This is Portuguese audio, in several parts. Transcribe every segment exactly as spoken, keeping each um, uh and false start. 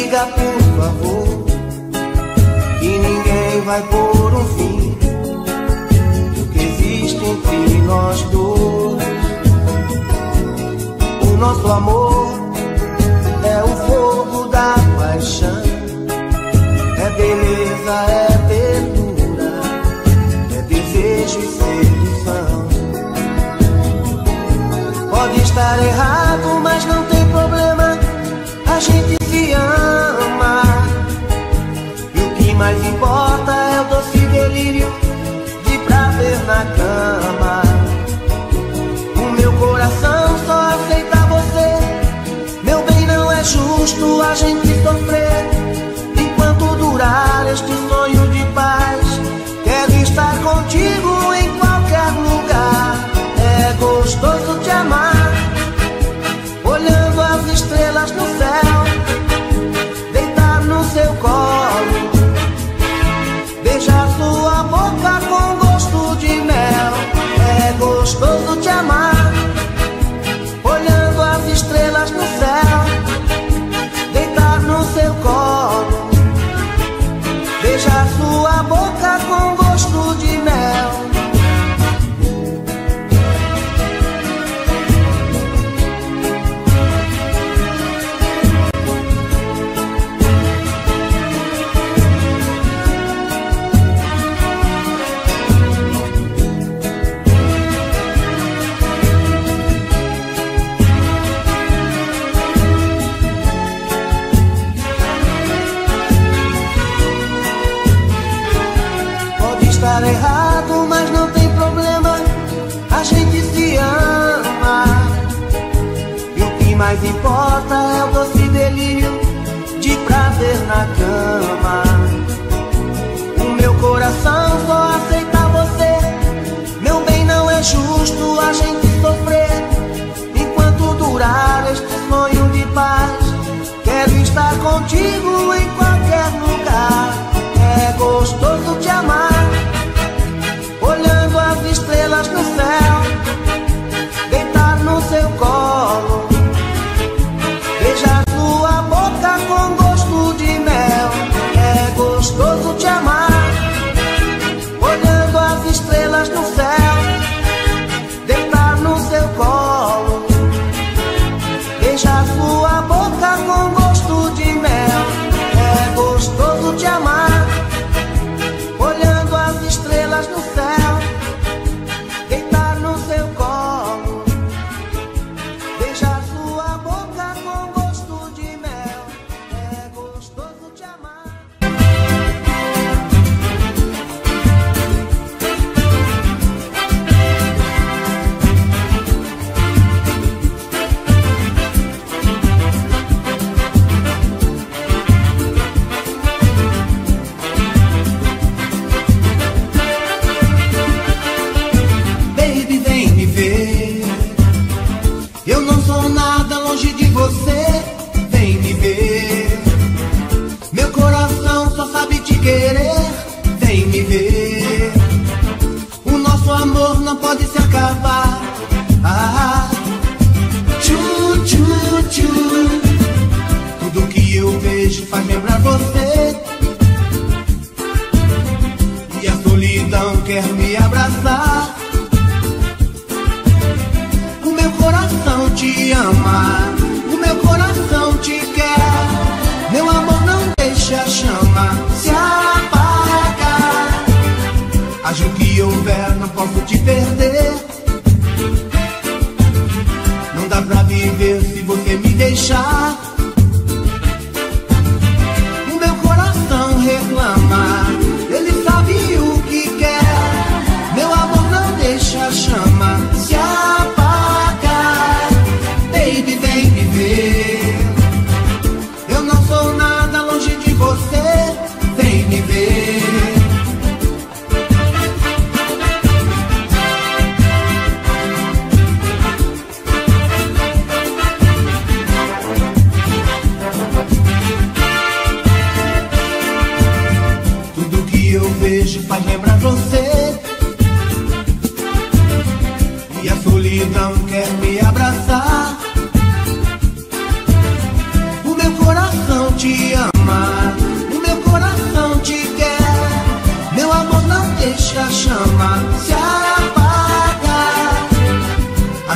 diga por favor que ninguém vai pôr um fim do que existe entre nós dois. O nosso amor é o fogo da paixão, é beleza, é ternura, é desejo e sedução. Pode estar errado, mas não tem problema, a gente se ama. E o que mais importa é o doce delírio de prazer na cama. O meu coração só aceita você, meu bem, não é justo a gente sofrer. Enquanto durar este sonho de paz, quero estar contigo em qualquer lugar. É gostoso te amar, olhando as estrelas no céu, deitar no seu colo, beijar sua boca com gosto de mel. É gostoso te amar, olhando as estrelas no céu, deitar no seu colo, beijar sua boca com gosto de mel. Estar errado, mas não tem problema, a gente se ama. E o que mais importa é o doce delírio de prazer na cama. O meu coração só aceita você, meu bem, não é justo a gente sofrer. Enquanto durar este sonho de paz, quero estar contigo em qualquer lugar. É gostoso te amar, olhando as estrelas no céu, deitar no seu colo, beijar sua boca com gosto de mel. É gostoso te amar, olhando as estrelas no céu, deitar no seu colo, beijar sua boca com gosto de mel. É gostoso te amar, olhando as estrelas no céu, deitar no seu colo, beijar sua boca com gosto de mel. É gostoso te amar. Eu não sou nada longe de você, vem me ver. Meu coração só sabe te querer, vem me ver. O nosso amor não pode se acabar. Ah, tchu, tchu, tchu. Tudo que eu vejo faz lembrar você, e a solidão quer me abraçar. O meu coração te ama, o meu coração te quer. Meu amor, não deixa a chama se apagar. Haja o que houver, não posso te perder. Não dá pra viver se você me deixar. O meu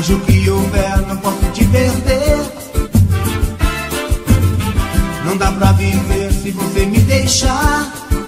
Haja o que houver, não posso te perder. Não dá pra viver se você me deixar.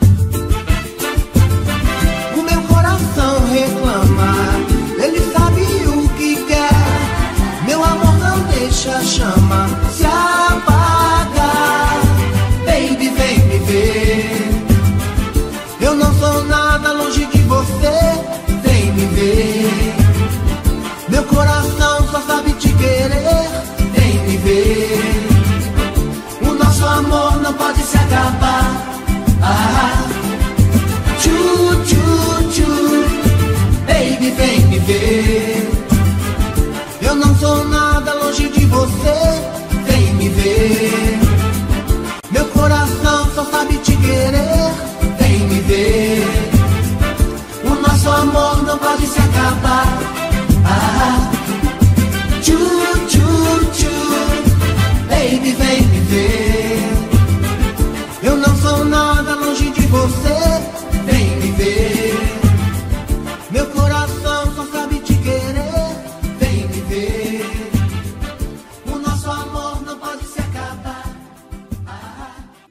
O meu coração reclama, ele sabe o que quer. Meu amor não deixa a chama se apagar. Baby, vem me ver. Eu não sou nada longe de você. Vem me ver. Meu coração só sabe te querer. Vem me ver. O nosso amor não pode se acabar. Ah, tchu, tchu, tchu. Baby, vem me ver. Eu não sou nada longe de você. Vem me ver. Meu coração só sabe te querer. Vem me ver. O nosso amor não pode se acabar. Ah, tchu, tchu, tchu. Baby, vem me ver. Eu não sou nada longe de você. Vem me ver. Meu coração só sabe te querer. Vem me ver. O nosso amor não pode se acabar. Ah.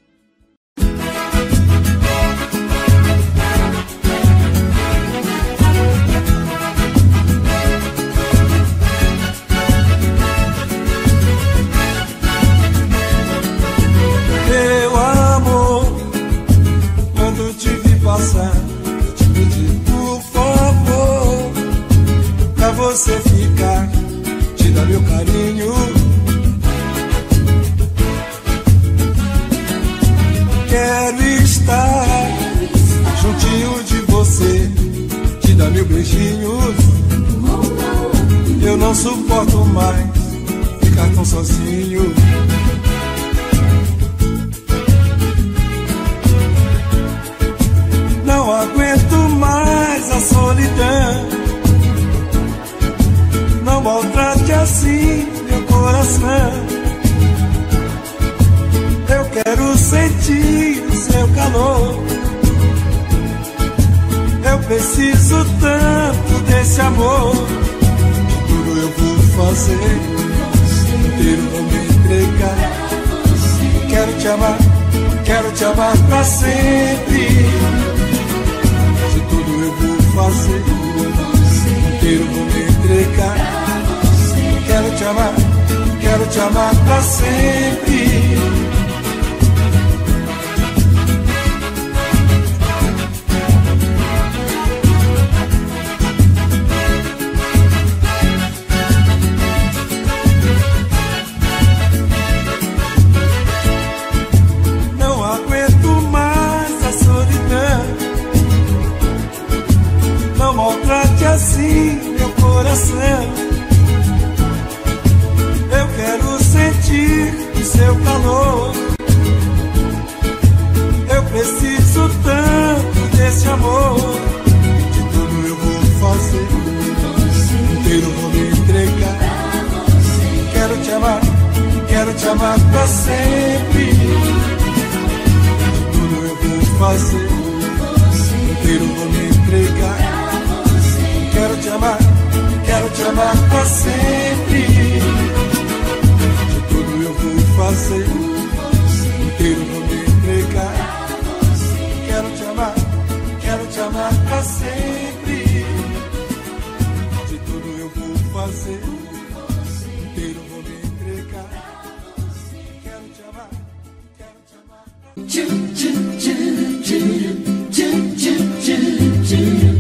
Meu amor, quando te vi passar, eu te pedi por favor, pra você ficar, te dar meu carinho. Quero estar juntinho de você, te dar mil beijinhos. Eu não suporto mais ficar tão sozinho. Não aguento mais a solidão. Não maltrate assim meu coração. Eu quero sentir o seu calor. Eu preciso tanto desse amor. De tudo eu vou fazer, inteiro vou me entregar. Quero te amar, quero te amar pra sempre. Fazer, inteiro vou me entregar. Quero te amar, quero te amar pra sempre. Não aguento mais a solidão. Não maltrate assim meu coração. Eu quero sentir o seu calor. Eu preciso tanto desse amor. De tudo eu vou fazer, inteiro vou me entregar. Quero te amar, quero te amar pra sempre. De tudo eu vou fazer, inteiro vou me entregar. Quero te amar, quero te amar pra sempre. De tudo eu vou fazer, inteiro vou me entregar. Quero te amar, quero te amar pra sempre. De tudo eu vou fazer, inteiro vou me entregar. Quero te amar, quero te amar pra sempre.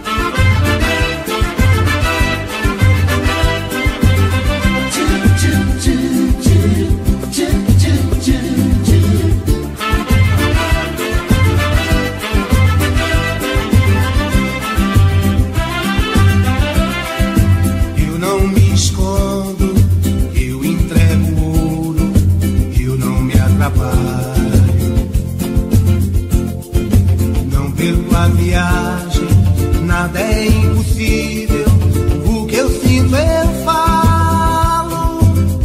Nada é impossível, o que eu sinto eu falo.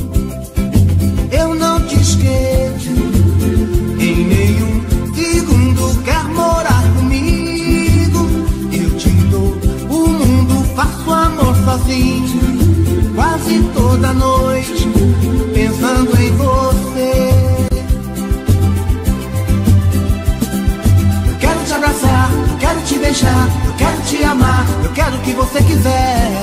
Eu não te esqueço em nenhum segundo. Quer morar comigo? Eu te dou o mundo, faço amor sozinho. você quiser.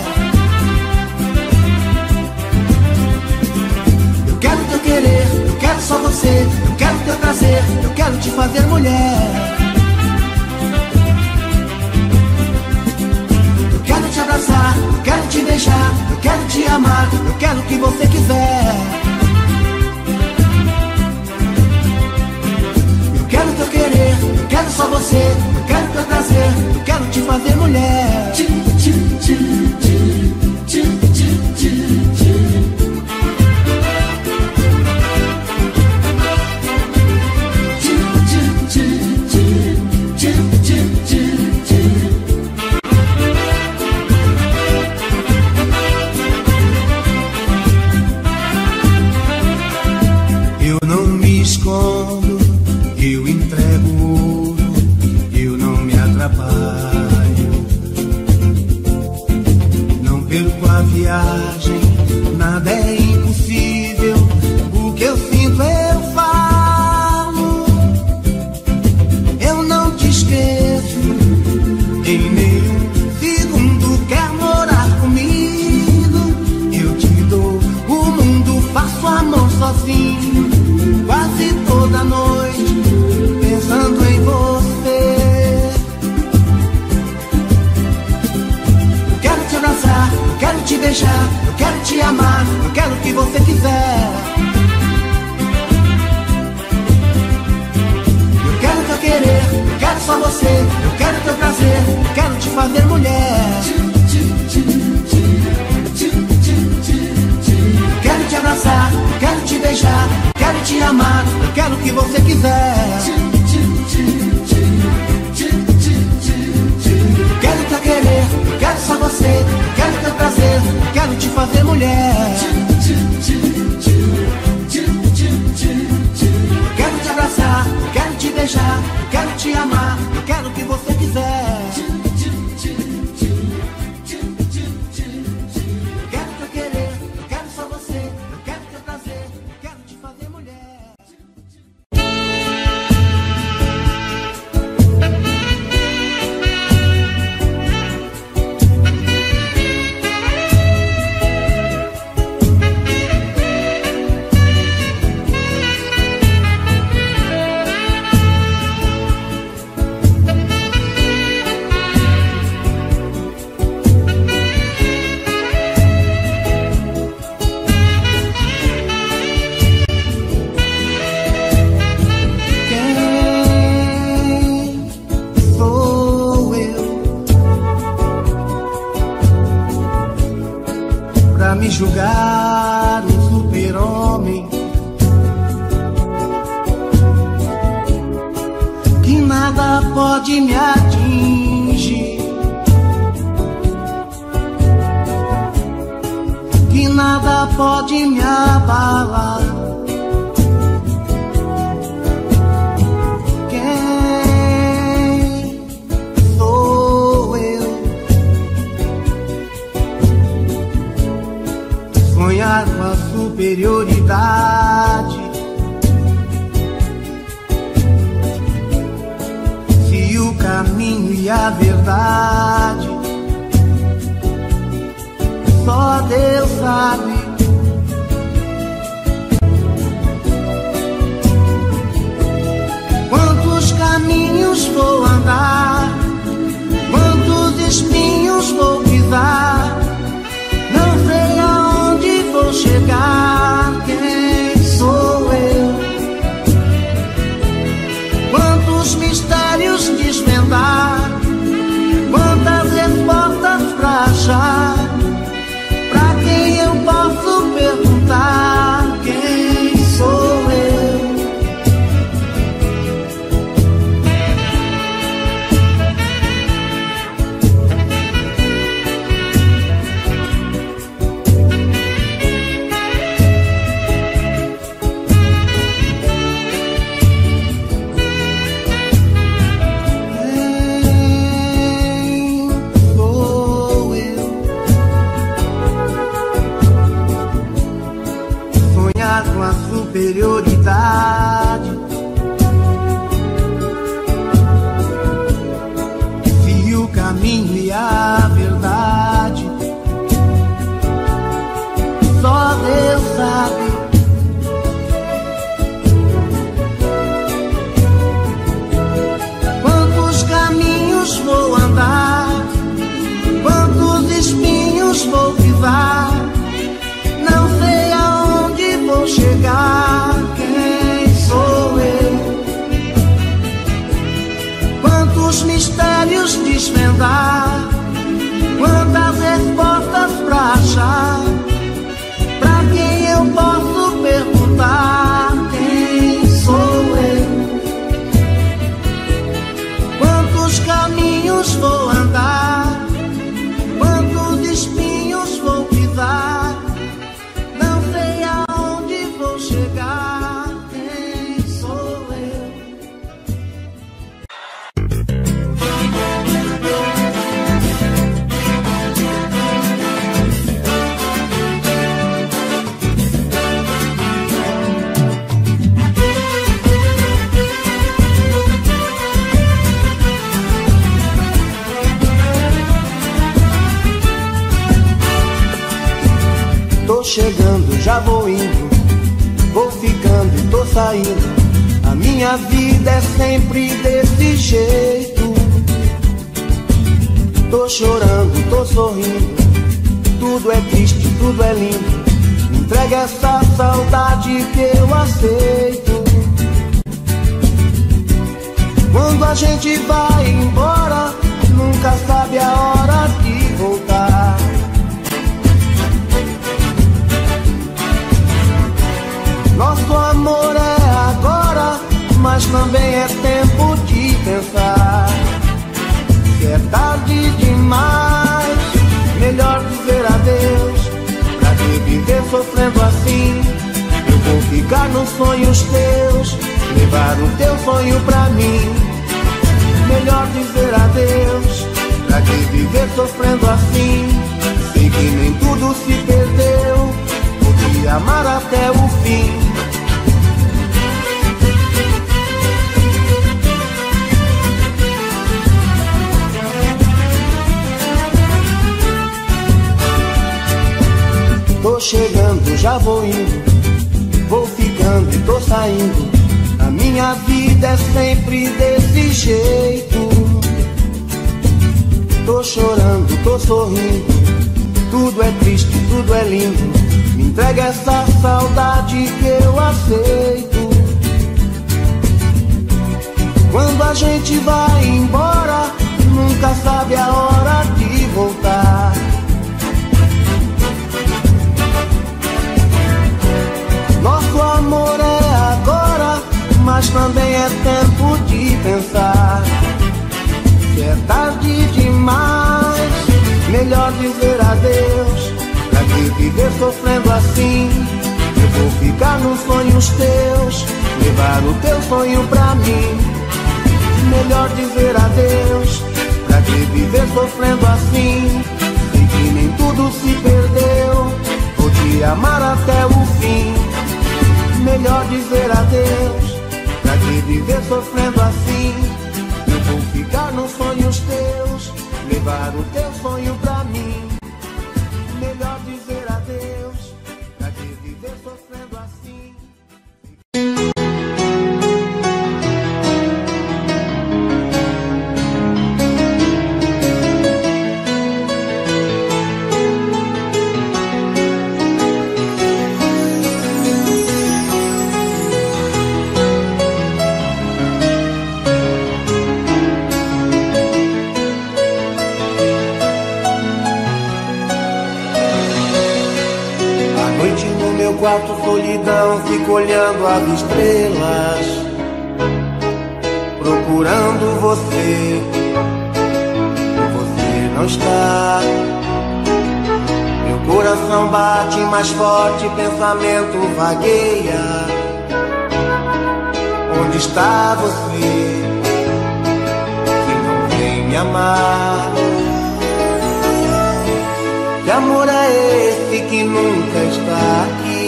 Eu quero teu querer, eu quero só você. Eu quero teu prazer, eu quero te fazer mulher. Eu quero te abraçar, eu quero te beijar, eu quero te amar, eu quero o que você quiser. Eu quero teu querer, eu quero só você. Eu quero teu prazer, eu quero te fazer mulher. Tchim, tchim, tchim, tchim, tchim, tchim, tchim, tchim. Eu não me escondo, eu entrego ouro, eu não me atrapalho. Não perco a viagem, nada é impossível. O que eu sinto eu falo. Eu não te esqueço, em nenhum segundo quer morar comigo. Eu te dou o mundo, faço amor sozinho, quase toda noite, pensando em você. Eu quero te abraçar, eu quero te beijar, eu quero te amar, eu quero o que você quiser. Eu quero teu querer, eu quero só você. Eu quero teu prazer, eu quero te fazer mulher. Eu quero te abraçar, eu quero te beijar, eu quero te amar, eu quero o que você quiser. Eu quero teu querer, eu quero só você. Eu quero teu prazer, eu quero te fazer mulher. Eu quero te abraçar, eu quero te beijar, eu quero te amar, eu quero o que você quiser. Eu quero teu querer, eu quero só você. Eu quero teu prazer, eu quero te fazer mulher. Me julgar um super-homem que nada pode me atingir, que nada pode me abalar. Quem sou eu? Sonhar com a superioridade, se o caminho e a verdade só Deus sabe. Quantos caminhos vou andar, quantos espinhos vou pisar, não sei aonde vou chegar. Quem sou eu? Quantos mistérios desvendar, quantas respostas pra achar, pra quem eu posso chegando, já vou indo, vou ficando e tô saindo. A minha vida é sempre desse jeito. Tô chorando, tô sorrindo, tudo é triste, tudo é lindo. Me entrega essa saudade que eu aceito. Quando a gente vai embora, nunca sabe a hora de voltar. Nosso amor é agora, mas também é tempo de pensar. Se é tarde demais, melhor dizer adeus. Pra que viver sofrendo assim? Eu vou ficar nos sonhos teus, levar o teu sonho pra mim. Melhor dizer adeus. Pra que viver sofrendo assim? Sei que nem tudo se perdeu, vou te amar até o fim. Tô chegando, já vou indo, vou ficando e tô saindo. A minha vida é sempre desse jeito. Tô chorando, tô sorrindo, tudo é triste, tudo é lindo. Me entrega essa saudade que eu aceito. Quando a gente vai embora, nunca sabe a hora de voltar. Nosso amor é agora, mas também é tempo de pensar. Se é tarde demais, melhor dizer adeus. Pra que viver sofrendo assim? Eu vou ficar nos sonhos teus, levar o teu sonho pra mim. Melhor dizer adeus. Pra que viver sofrendo assim? Sei que nem tudo se perdeu, vou te amar até o fim. Melhor dizer adeus. Pra que viver sofrendo assim? Eu vou ficar nos sonhos teus, levar o teu sonho pra mim. Melhor dizer adeus. Pra que viver sofrendo assim? Quarto, solidão, fico olhando as estrelas, procurando você. Você não está. Meu coração bate mais forte, pensamento vagueia. Onde está você, que não vem me amar? Que amor é esse que nunca está aqui,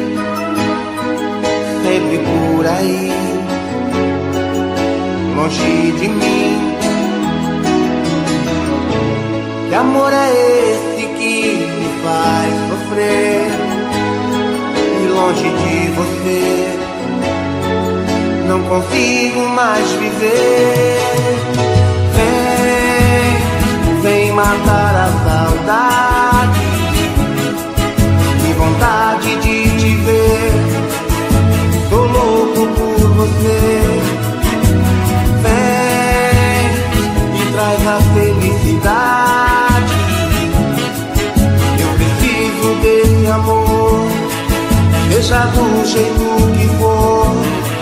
sempre por aí, longe de mim? Que amor é esse que me faz sofrer, e longe de você não consigo mais viver? Vem, vem matar a saudade, que vontade de te ver. Tô louco por você. Vem e traz a felicidade. Eu preciso desse amor, seja do jeito que for.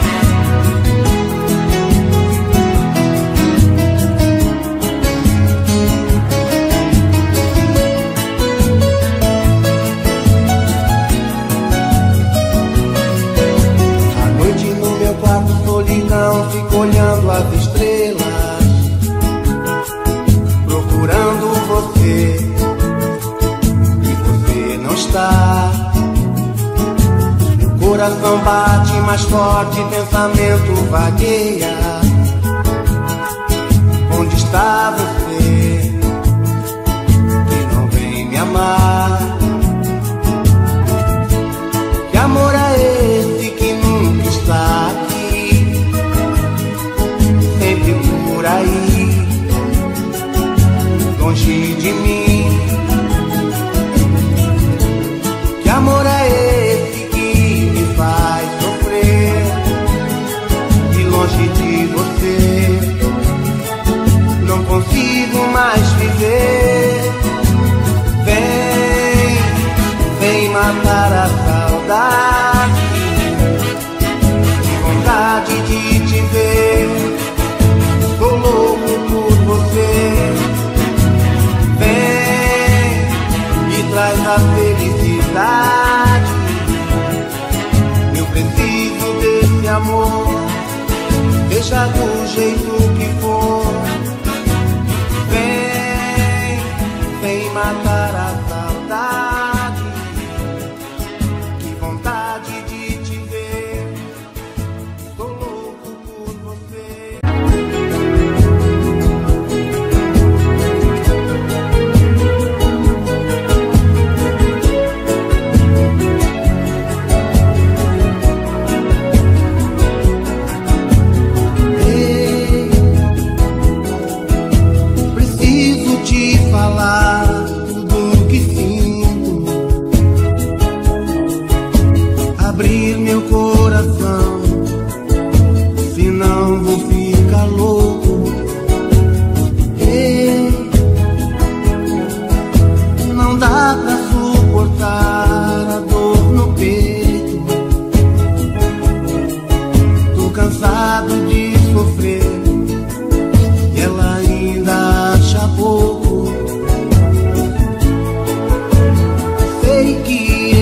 Solidão, fico olhando as estrelas, procurando você, e você não está. Meu coração bate mais forte, pensamento vagueia. Onde está você, que não vem me amar? de mim. Que amor é esse que me faz sofrer? E longe de você não consigo mais viver. Vem, vem matar a saudade. Que vontade de te ver. Tô louco por você. Vem e traz a felicidade. Eu preciso desse amor, seja do jeito que for. Vem, vem matar a saudade. Que vontade de te ver. Tô louco por você. Falar tudo que sinto, abrir meu coração, senão vou ficar louco. Ei, não dá pra suportar a dor no peito. Tô cansado de sofrer e ela ainda acha pouco. Sei que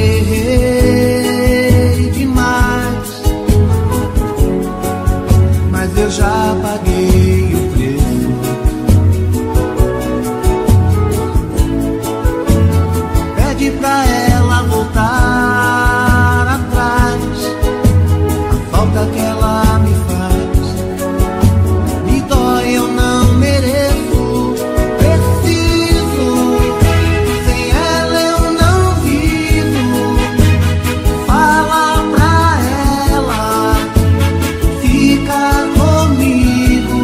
errei demais, mas eu já paguei o preço. Pede pra ela voltar atrás, a falta que ela me faz me dói, eu não mereço. Comigo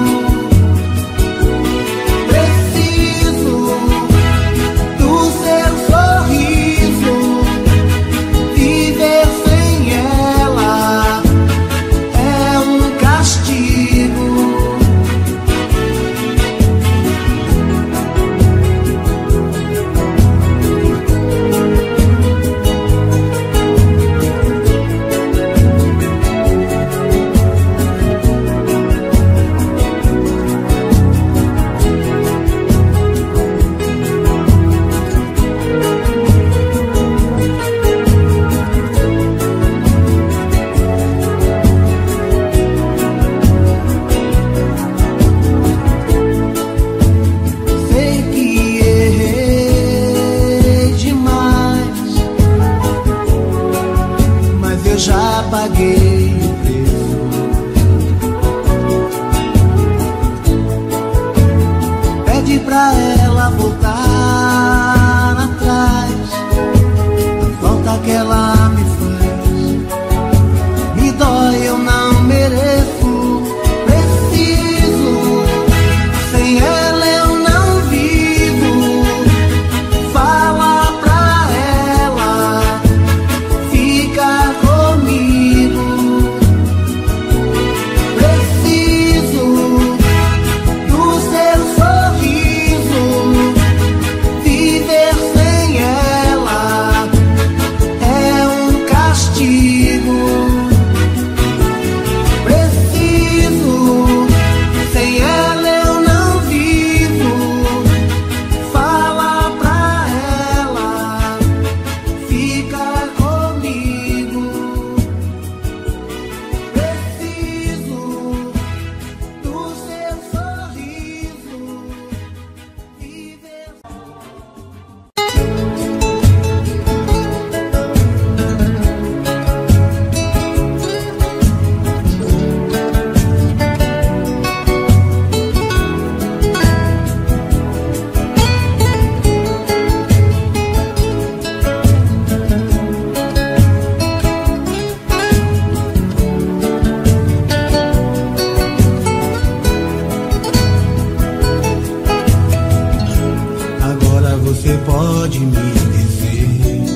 pode me dizer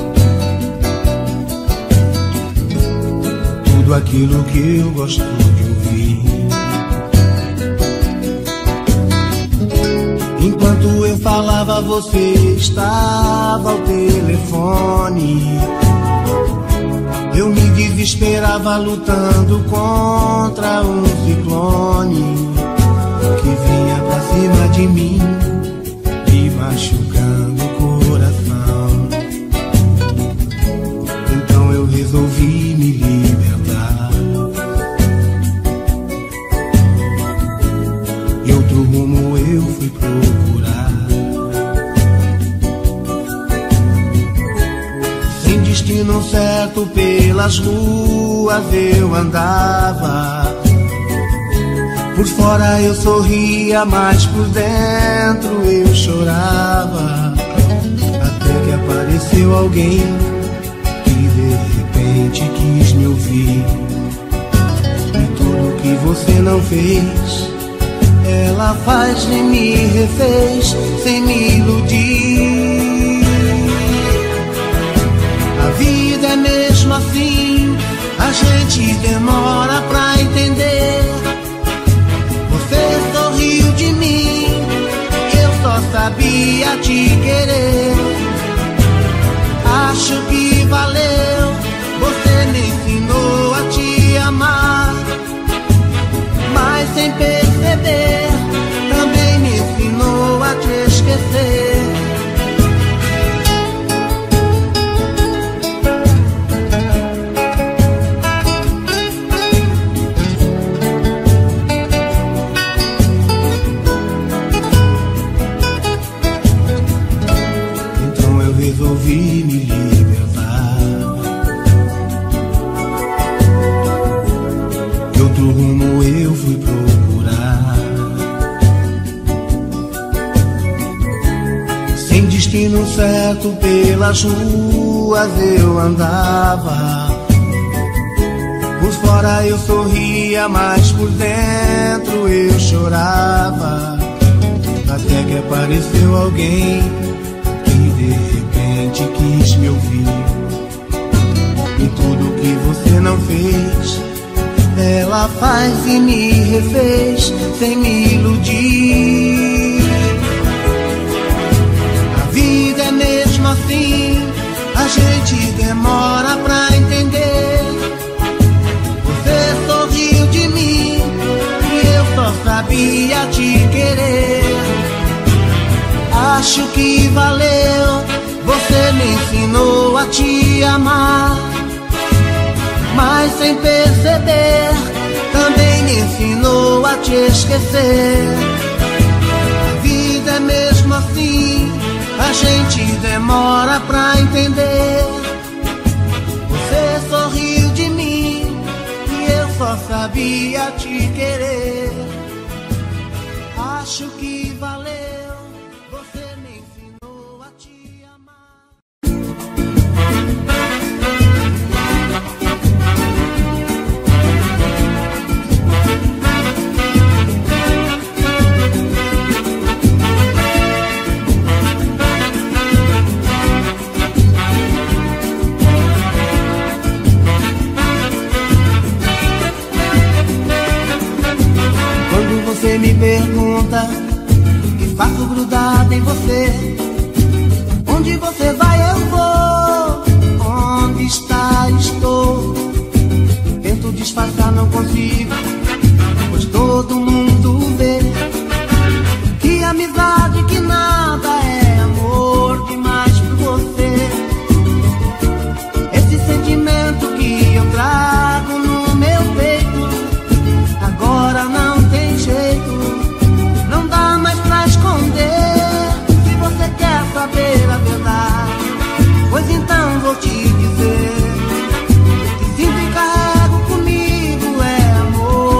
tudo aquilo que eu gosto de ouvir. Enquanto eu falava, você estava ao telefone. Eu me desesperava lutando contra um ciclone que vinha pra cima de mim, me machucando o coração. Então eu resolvi me libertar e outro rumo eu fui procurar. Sem destino certo pelas ruas eu andava. Por fora eu sorria, mas por dentro eu chorava. Até que apareceu alguém que de repente quis me ouvir. E tudo que você não fez, ela faz e me refez sem me iludir. A vida é mesmo assim, a gente demora pra entender. Você sorriu de mim, eu só sabia te querer. Acho que valeu, você me ensinou a te amar. Mas sem perceber, também me ensinou a te esquecer. Resolvi me libertar e outro rumo eu fui procurar. Sem destino certo pelas ruas eu andava. Por fora eu sorria, mas por dentro eu chorava. Até que apareceu alguém de repente quis me ouvir. E tudo que você não fez, ela faz e me refez sem me iludir. A vida é mesmo assim, a gente demora pra entender. Você sorriu de mim e eu só sabia te querer. Acho que valeu, você me ensinou a te amar. Mas sem perceber, também me ensinou a te esquecer. A vida é mesmo assim, a gente demora pra entender. Você sorriu de mim e eu só sabia te querer. Acho que valeu. Você me pergunta que faço grudado em você. Onde você vai eu vou, onde está estou. Tento disfarçar, não consigo, pois todo mundo vê que amizade, que nada é amor demais por você. Esse sentimento que eu trago no meu peito agora não tem jeito, não dá mais pra esconder. Se você quer saber a verdade, pois então vou te dizer que sinto e carrego comigo é amor.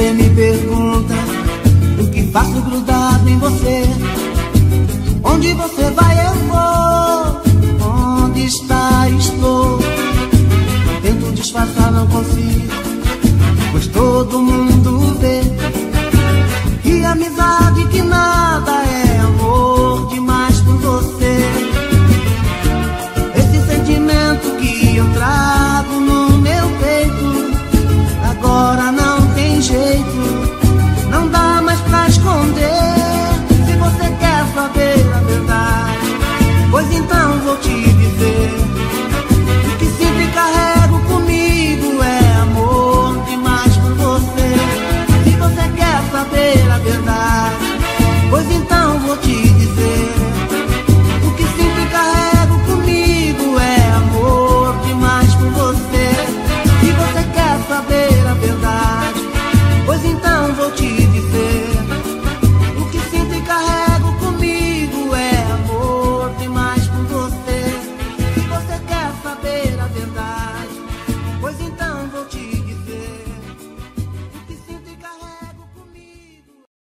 você me pergunta o que faço grudado em você. Onde você vai eu vou, onde está estou. Tento disfarçar, não consigo, pois todo mundo vê. E amizade que nada é amor demais por você. Esse sentimento que eu trago no meu peito, agora não tem jeito, não dá mais pra esconder. Se você quer saber a verdade, pois então vou te dizer: o que sinto e carrego comigo é amor demais por você. Se você quer saber a verdade, pois então vou te dizer: o que sinto e carrego comigo é amor demais por você. Se você quer saber a verdade, pois então vou te dizer: o que sinto e carrego comigo é amor demais por você. Se você quer saber a verdade, pois então vou te dizer: o que sinto e carrego comigo.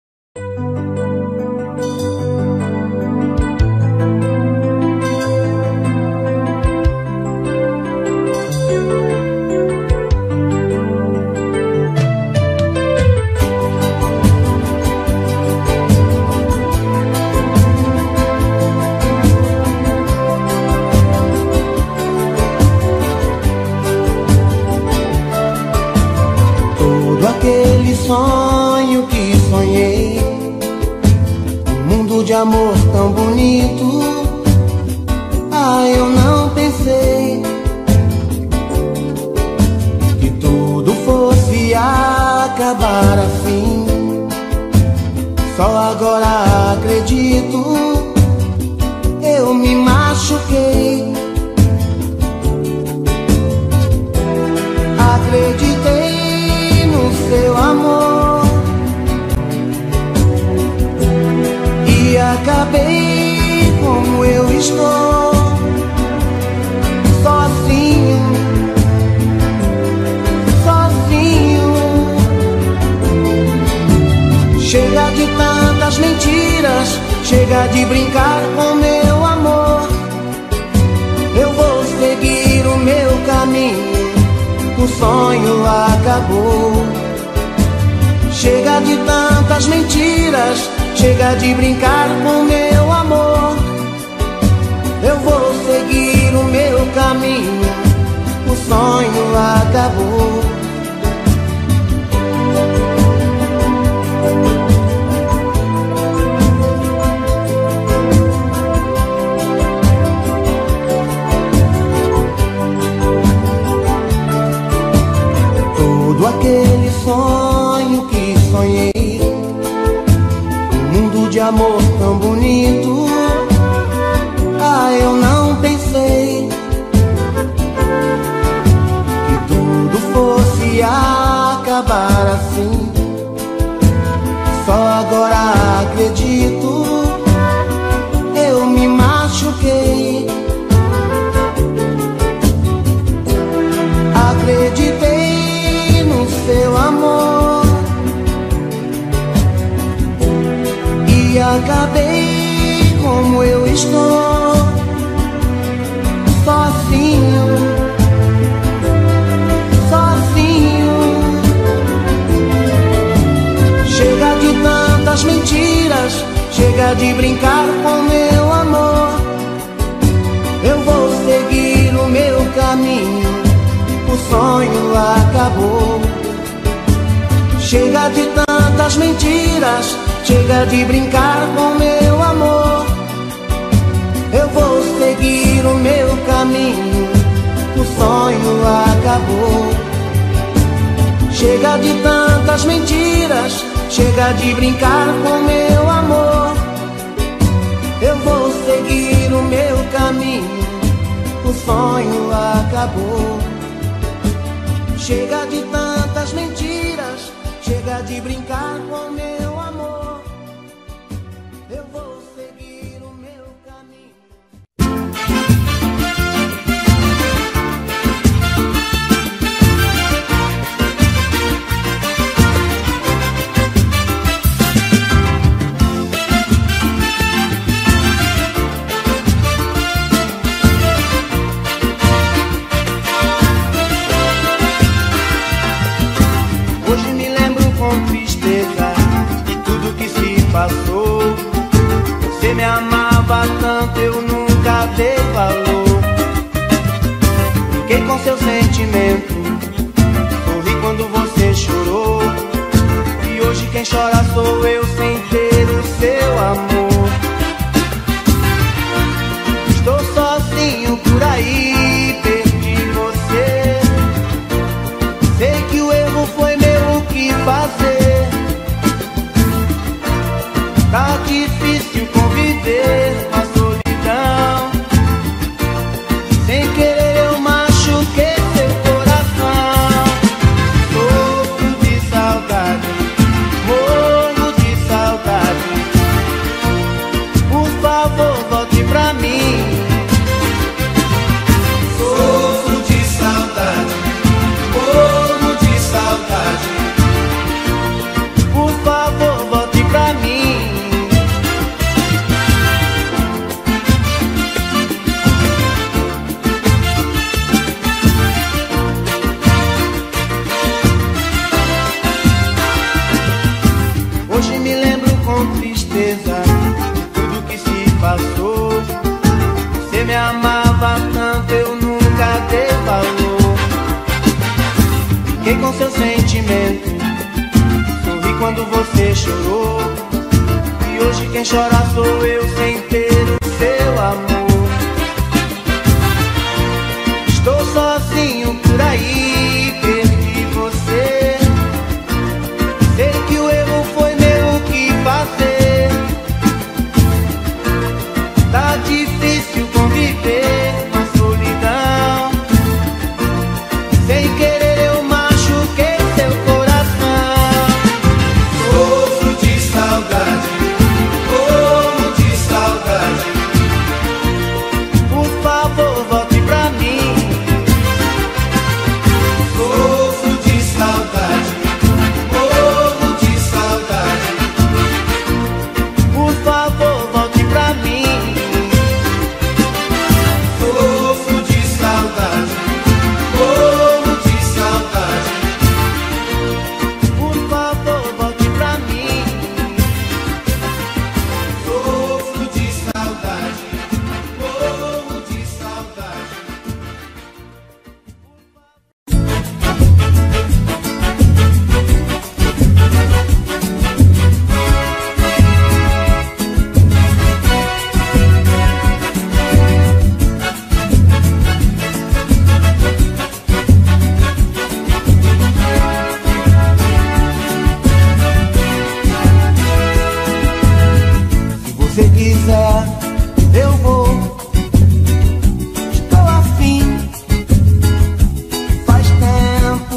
Todo aquele sonho que sonhei, um mundo de amor tão bonito, ah, eu não pensei que tudo fosse acabar assim. Só agora acredito, eu me machuquei. Acreditei no seu amor e acabei como eu estou, sozinho, sozinho. Chega de tantas mentiras, chega de brincar com meu amor. Eu vou seguir o meu caminho, o sonho acabou. Chega de tantas mentiras, chega de brincar com meu amor. Eu vou seguir o meu caminho, o sonho acabou. Todo aquele sonho que sonhei, um mundo de amor tão bonito, ah, eu não pensei que tudo fosse acabar assim. Só agora acredito, eu me machuquei. Acreditei no seu amor e acabei como eu estou, sozinho, sozinho. Chega de tantas mentiras, chega de brincar com meu amor. Eu vou seguir o meu caminho, o sonho acabou. Chega de tantas mentiras, chega de brincar com meu amor. Eu vou seguir o meu caminho, o sonho acabou. Chega de tantas mentiras, chega de brincar com meu amor. Eu vou seguir o meu caminho, o sonho acabou. Chega de tantas mentiras, chega de brincar com meu amor. Eu vou seguir o meu caminho. valor. Fiquei com seu sentimento, sorri quando você chorou. E hoje quem chora sou eu sem ter o seu amor. Estou sozinho por aí, perdi você. Sei que o erro foi meu, o que fazer? Tá difícil conviver com a solidão. Sem querer eu machuquei seu coração. Sofro de saudade, morro de saudade. Por favor, volte pra mim. Sofro de saudade, morro de saudade. Por favor, volte pra mim. Hoje me lembro com tristeza tudo que se passou. Você me amava tanto, eu nunca dei valor. Fiquei com seu sentimento, sorri quando você chorou. E hoje quem chora sou eu sem ter o seu amor. Estou sozinho por aí, perdi você. Sei que o erro foi meu, o que fazer? Tá difícil conviver com a solidão. Sem querer eu machuquei seu coração. Sofro de saudade, morro de saudade. Por favor, volte pra mim. Sofro de saudade, morro de saudade. Por favor, volte pra mim. Sofro de saudade, morro de saudade. Por favor, volte pra mim. Sofro de saudade, morro de saudade. Se você quiser, eu vou. Estou afim, faz tempo.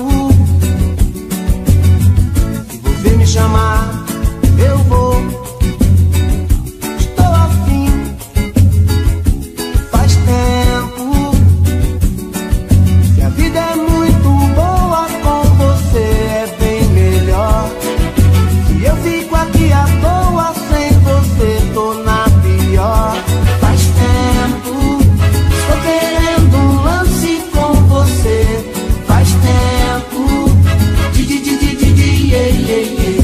Se você me chamar, eu vou. Estou afim, faz tempo. Se a vida é muito boa com você, é bem melhor. Se eu fico aqui à toa sem você, tô na pior. Faz tempo, estou querendo um lance com você. Faz tempo, di di di di di di yeah, yeah, yeah.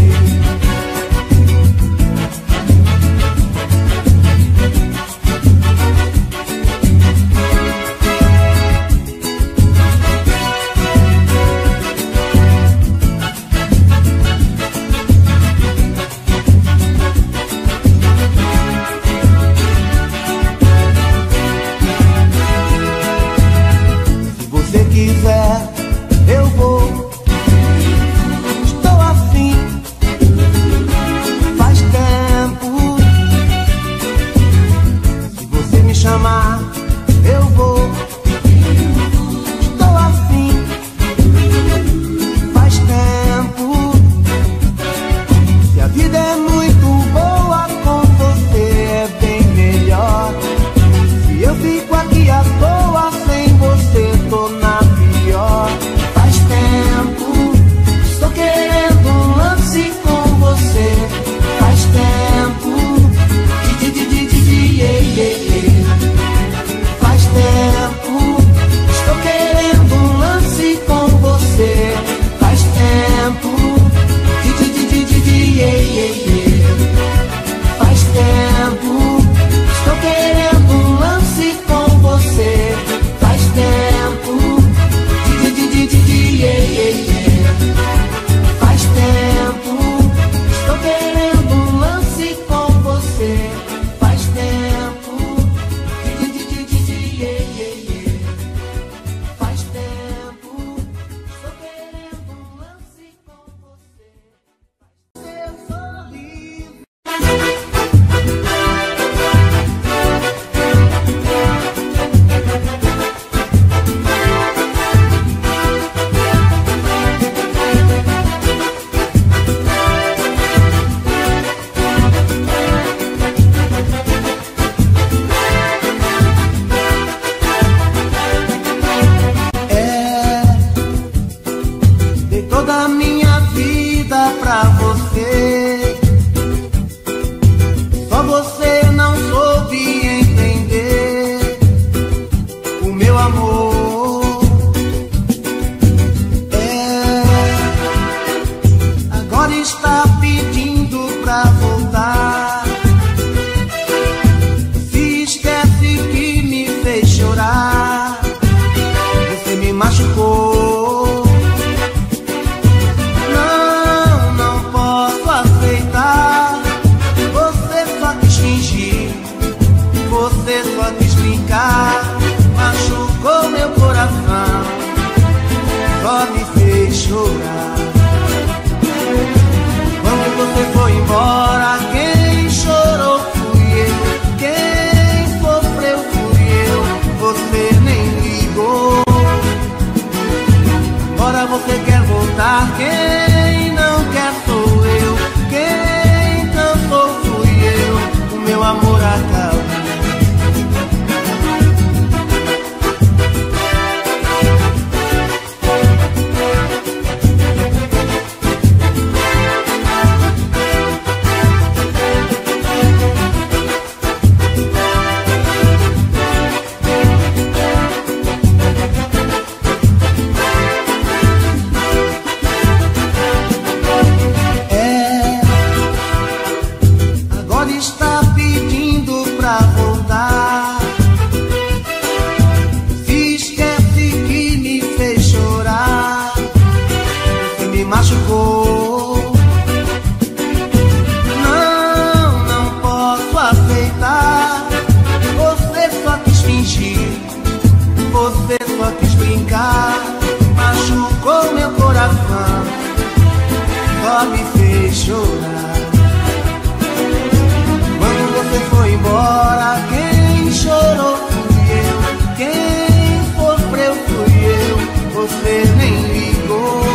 Se você quiser, eu vou. Estou afim, faz tempo. Se você me chamar, eu vou. Estou afim, faz tempo. Se a vida é muito boa com você, é bem melhor. Se eu fico aqui à toa sem você, tô na pior. Faz tempo, estou querendo um lance com você. Faz tempo, di di di di di di yeah, yeah, yeah. explicar. Machucou meu coração, só me fez chorar. Quando você foi embora, quem chorou fui eu, quem sofreu fui eu, você nem ligou. Agora você quer voltar, quem não quer sou eu, quem cansou fui eu, o meu amor acabou. Machucou meu coração, só me fez chorar. Quando você foi embora, quem chorou fui eu, quem sofreu fui eu, você nem ligou.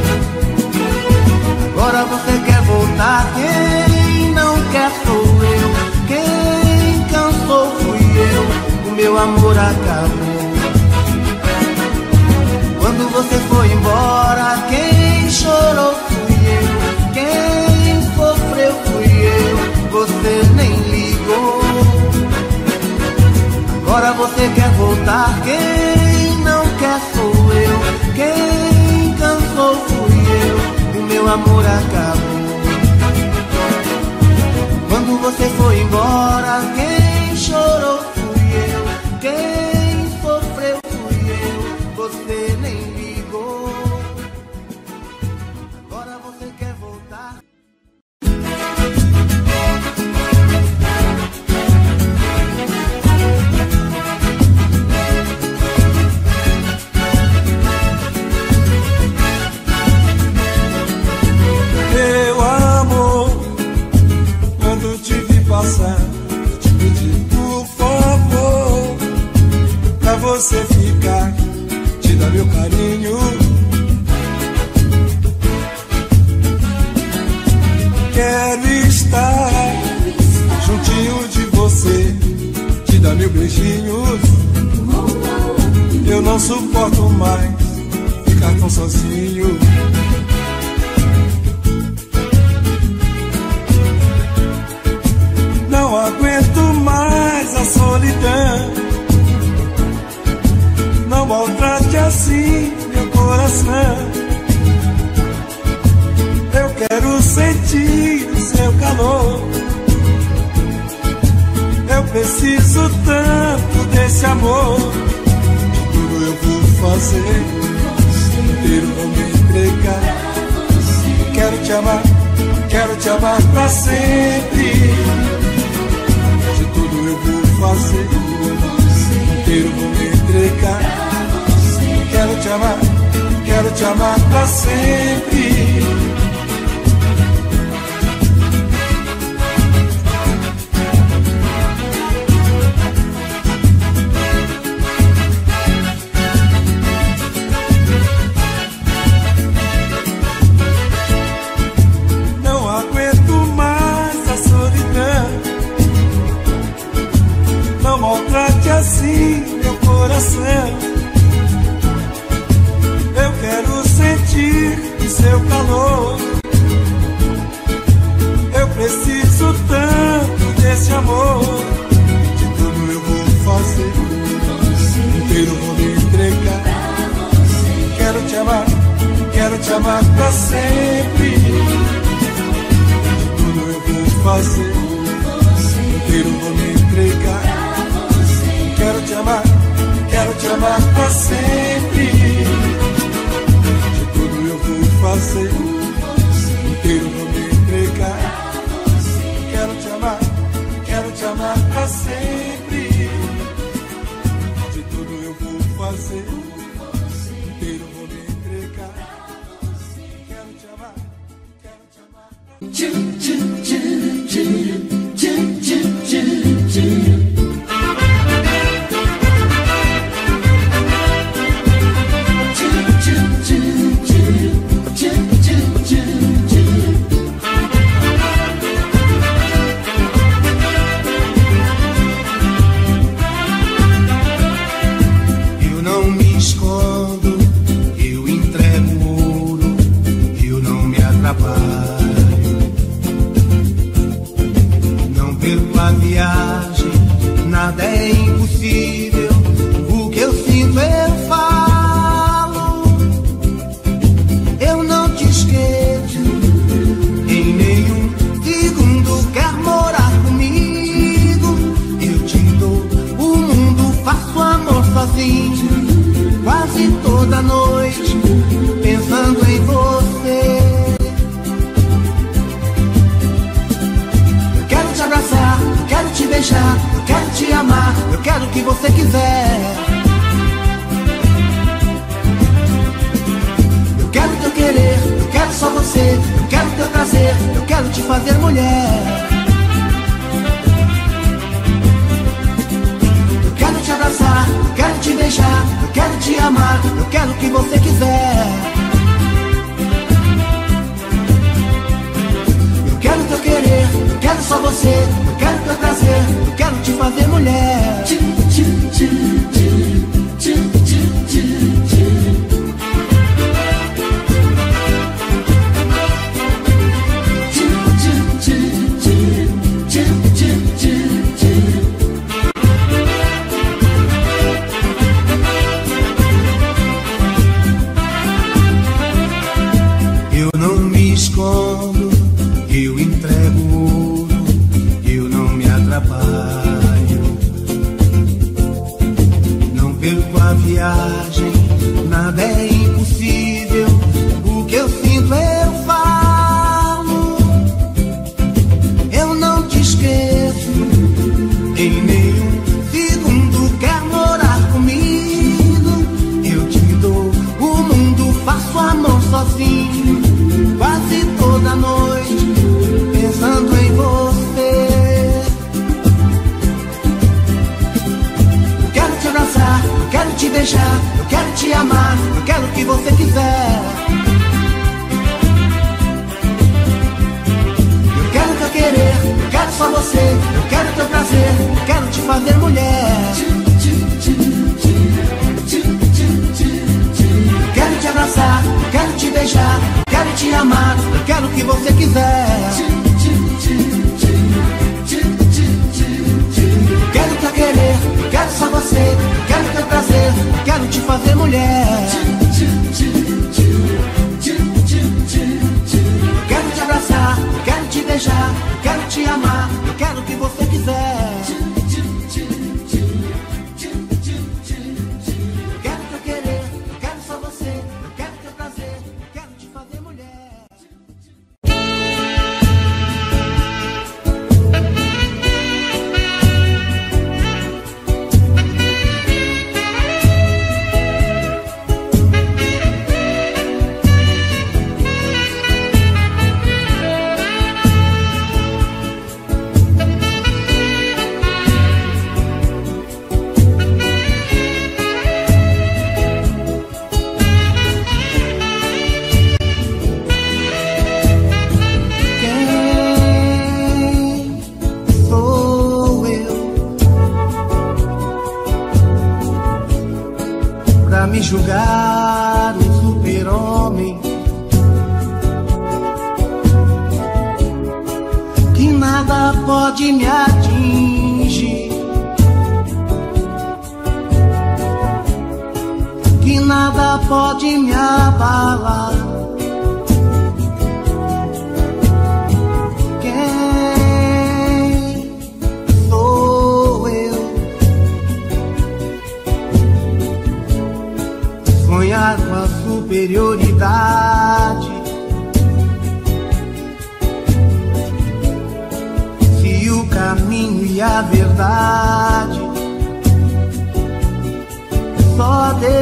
Agora você quer voltar, quem não quer sou eu, quem cansou fui eu, o meu amor acabou. Quando você foi embora, quem chorou fui eu, quem sofreu fui eu, você nem ligou. Agora você quer voltar, quem não quer sou eu, quem cansou fui eu, o meu amor acabou. Quando você foi embora, quem chorou fui eu, quem sofreu fui eu, você nem ligou. Agora você quer voltar. Meu amor, quando te vi passar, eu te pedi por favor, pra você ficar, te dar meu carinho. Quero estar juntinho de você, te dar mil beijinhos. Eu não suporto mais ficar tão sozinho. Não aguento mais a solidão. Não maltrate assim meu coração. Eu quero sentir o seu calor. Eu preciso tanto desse amor. Tudo eu vou fazer, inteiro vou me entregar. Quero te amar, quero te amar pra sempre. De tudo eu vou fazer, inteiro vou me entregar. Quero te amar, quero te amar pra sempre. Não aguento mais a solidão. Não maltrate assim meu coração. Eu quero sentir o seu calor. Eu preciso tanto desse amor. De tudo eu vou fazer, inteiro vou me entregar. Quero te amar, quero te amar pra sempre. De tudo eu vou fazer, inteiro vou me entregar. Quero te amar, quero te amar pra sempre. Fazer, inteiro vou me entregar. Quero te amar, quero te amar pra sempre. fazer. Inteiro vou me entregar. Quero te amar, quero te amar. Tchum, tchum, tchum, tchum, tchum, tchum, tchum, tchum. Não perco a viagem, nada é impossível. O que eu sinto eu falo. Eu não te esqueço em nenhum segundo. Quer morar comigo? Eu te dou o mundo, faço amor sozinho, quase toda noite, pensando em você. Eu quero te beijar, eu quero te amar, eu quero o que você quiser. Eu quero teu querer, eu quero só você, eu quero teu prazer, eu quero te fazer mulher. Eu quero te abraçar, eu quero te beijar, eu quero te amar, eu quero o que você quiser. Eu quero teu querer, eu quero só você, eu quero teu prazer, eu quero te fazer mulher. Tchum, tchum, tchum, tchum, tchum, tchum, tchum, tchum. Eu não me escondo, eu entrego ouro, eu não me atrapalho. Não perco a viagem, nada é impossível. O que eu sinto eu falo. Eu não te esqueço em nenhum segundo. Quer morar comigo? Eu te dou o mundo, faço amor sozinho, quase toda noite, pensando em você. Eu quero te abraçar, eu quero te beijar, eu quero te amar, eu quero o que você quiser. Eu quero teu querer, eu quero só você, eu quero teu prazer, eu quero te fazer mulher. Eu quero te abraçar, eu quero te beijar, eu quero te amar, eu quero o que você quiser. Eu quero teu querer, eu quero só você, eu quero teu prazer, eu quero te fazer mulher. Eu quero te abraçar, eu quero te beijar, eu quero te amar, eu quero o que você quiser. Eu quero teu querer, eu quero só você, eu quero teu prazer, eu quero te fazer mulher. Me julgar um super-homem que nada pode me atingir, que nada pode me abalar. Quem sou eu? Sonhar com a superioridade, se o caminho e a verdade só Deus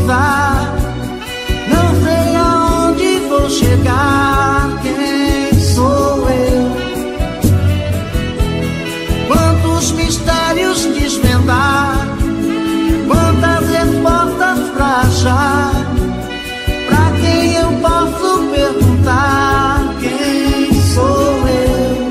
pisar, não sei aonde vou chegar. Quem sou eu? Quantos mistérios desvendar, quantas respostas pra achar. Pra quem eu posso perguntar? Quem sou eu?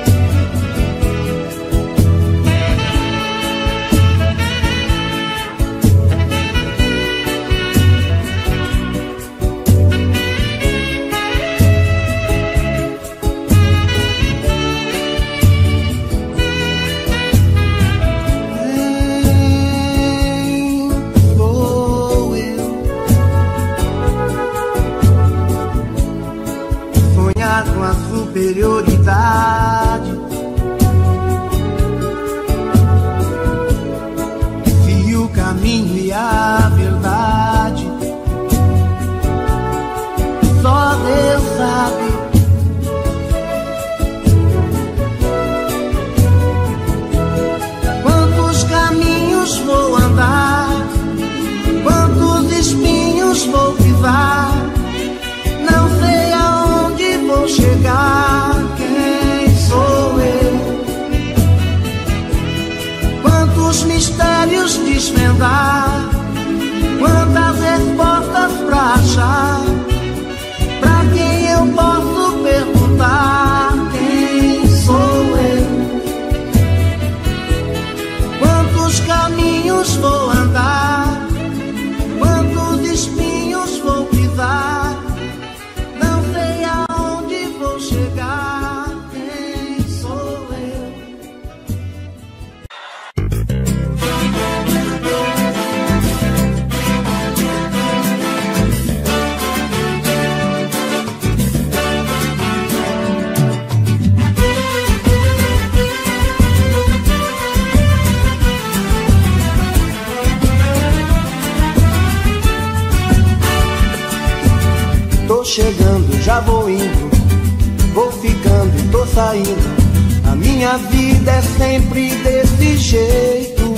Com a superioridade, vi o caminho e a verdade. Só Deus sabe. Quantos caminhos vou andar, quantos espinhos vou pisar. Não sei aonde vou chegar. Quem sou eu? Quantos mistérios desvendar, quantas respostas pra achar. Pra quem eu posso perguntar? Quem sou eu? Quantos caminhos vou andar, quantos espinhos vou pisar. Chegar, quem sou eu? Tô chegando, já vou indo. Vou ficando, tô saindo. A minha vida é sempre desse jeito.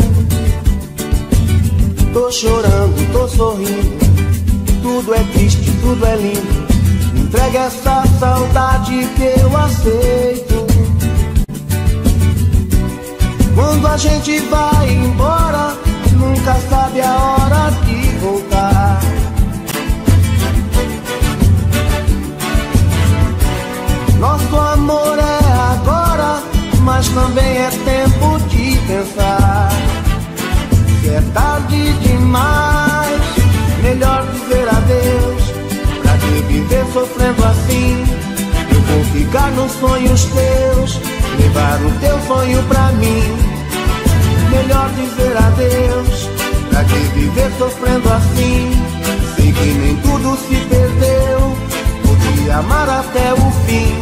Tô chorando, tô sorrindo. Tudo é triste, tudo é lindo. Me entrega essa saudade que eu aceito. Quando a gente vai embora, nunca sabe a hora de voltar. Nosso amor é agora, mas também é tempo de pensar. Se é tarde demais, melhor dizer adeus. Pra que viver sofrendo assim? Eu vou ficar nos sonhos teus, levar o teu sonho pra mim. Melhor dizer adeus. Pra que viver sofrendo assim? Sei que nem tudo se perdeu, vou te amar até o fim.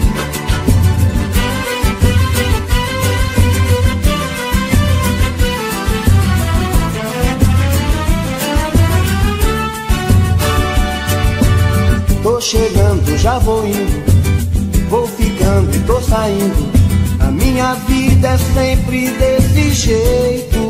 Tô chegando, já vou indo. Vou ficando e tô saindo. A minha vida é sempre desse jeito.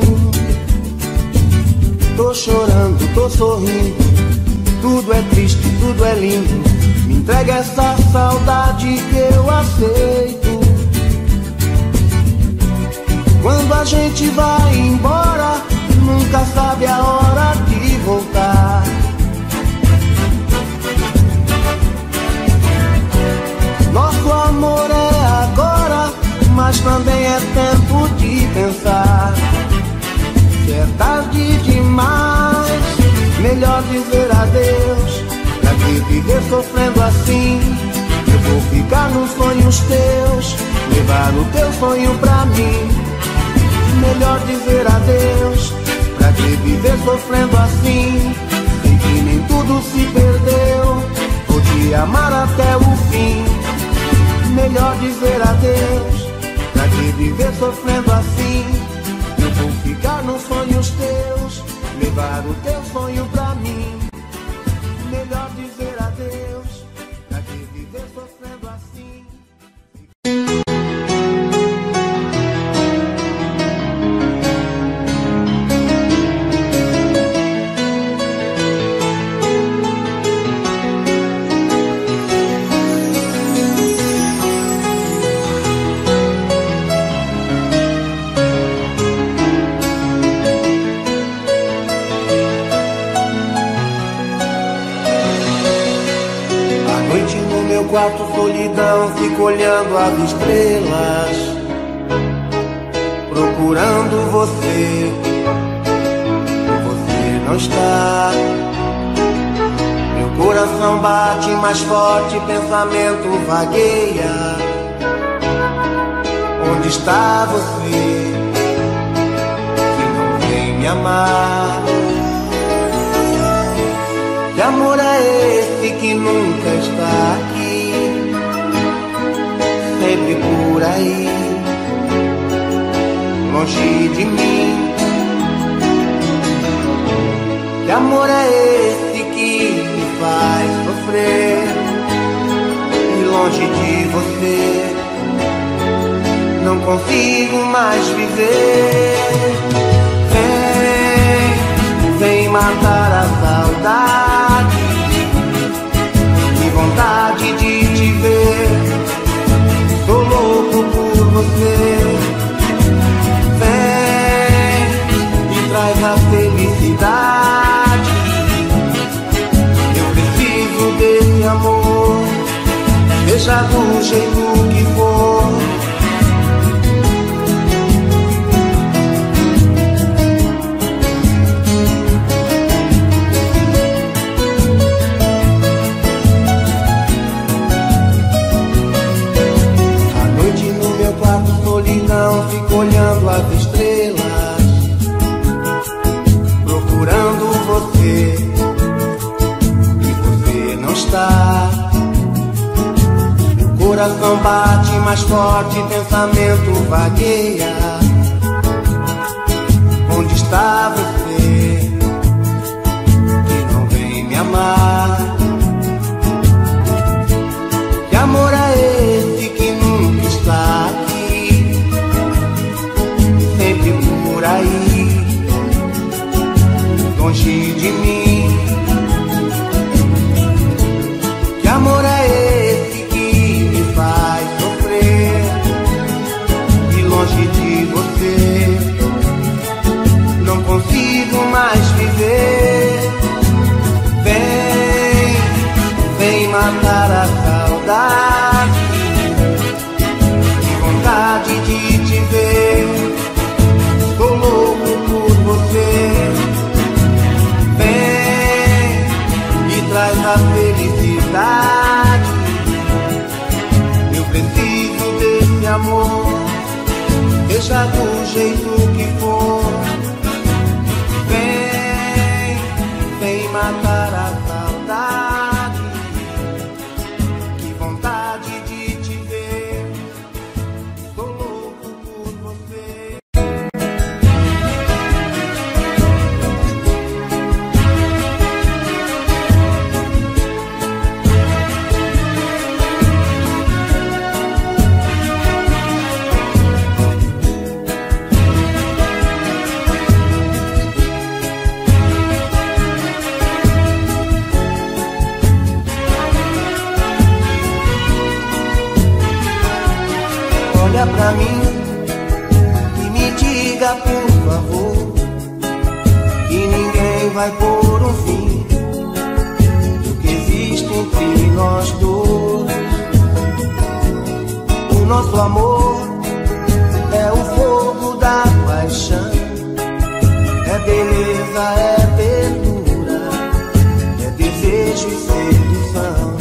Tô chorando, tô sorrindo. Tudo é triste, tudo é lindo. Me entrega essa saudade que eu aceito. Quando a gente vai embora, nunca sabe a hora de voltar. Nosso amor é agora, mas também é tempo de pensar. Se é tarde demais, melhor dizer adeus. Pra que viver sofrendo assim? Eu vou ficar nos sonhos teus, levar o teu sonho pra mim. Melhor dizer adeus. Pra que viver sofrendo assim? Sei que nem tudo se perdeu, vou te amar até o fim. Melhor dizer adeus. Pra que viver sofrendo assim? Eu vou ficar nos sonhos teus, levar o teu sonho pra mim. Melhor dizer adeus. Pra que viver sofrendo assim? quarto, solidão, fico olhando as estrelas, procurando você. Você não está. Meu coração bate mais forte, pensamento vagueia. Onde está você, que não vem me amar? Que amor é esse que nunca está aqui, sempre por aí, longe de mim? Que amor é esse que me faz sofrer, e longe de você não consigo mais viver? Vem, vem matar a saudade, que vontade de te ver, tô louco por você. Vem e traz a felicidade, eu preciso desse amor, seja do jeito que for. Solidão, fico olhando as estrelas, procurando você, e você não está. Meu coração bate mais forte, pensamento vagueia. Onde está você, que não vem me amar? Que amor é esse que nunca está aqui, sempre por aí, longe de mim? Que amor é esse que me faz sofrer, e longe de você não consigo mais viver? Vem, vem matar a saudade, que vontade de te ver, tô louco por você. Vem e traz a felicidade, eu preciso desse amor, seja do jeito que for. Vem, vem matar a saudade, que vontade de te ver, tô louco por você. Olha pra mim e me diga, por favor, que ninguém vai pôr um fim do que existe entre nós dois. O nosso amor é o fogo da paixão, é beleza, é ternura, é desejo e sedução.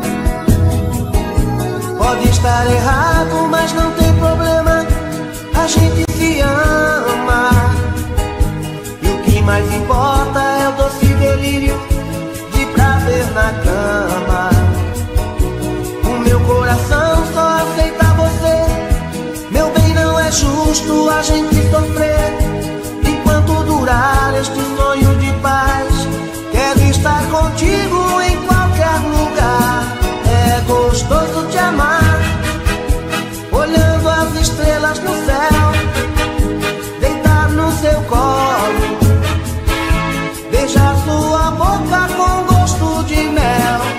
Pode estar errado, mas não tem problema, a gente se ama. E o que mais importa é o doce delírio de prazer na cama. O meu coração só aceita você, meu bem, não é justo a gente sofrer. Enquanto durar este sonho de paz, quero estar contigo em qualquer lugar. É gostoso te amar, olhando as estrelas no céu, deitar no seu colo, beijar sua boca com gosto de mel.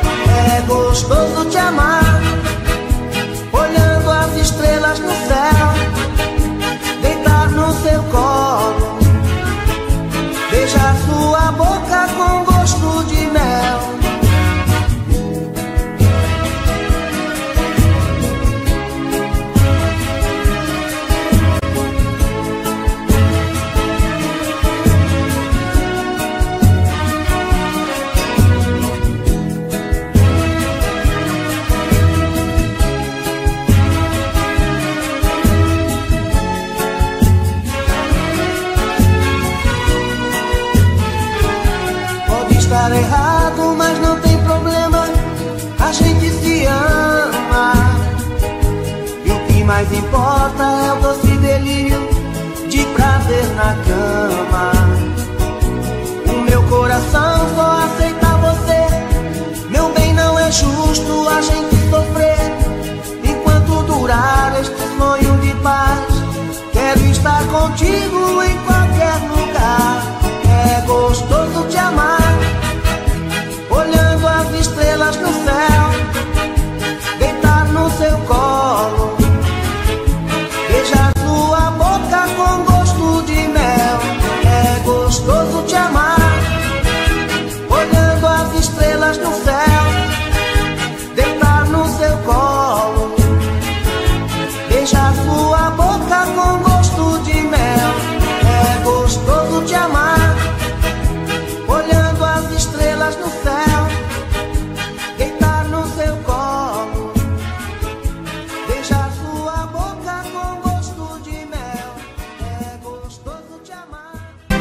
mais importa é o doce delírio de prazer na cama. O meu coração só aceita você. Meu bem, não é justo a gente sofrer. Enquanto durar este sonho de paz, quero estar contigo em qualquer lugar. É gostoso te amar, olhando as estrelas no céu, deitar no seu colo, beijar sua boca com gosto de mel. É gostoso te amar, olhando as estrelas no céu, deitar no seu colo, beijar sua boca com gosto de mel. É gostoso te amar, olhando as estrelas no céu, deitar no seu colo, beijar sua boca com gosto de mel. É gostoso te amar.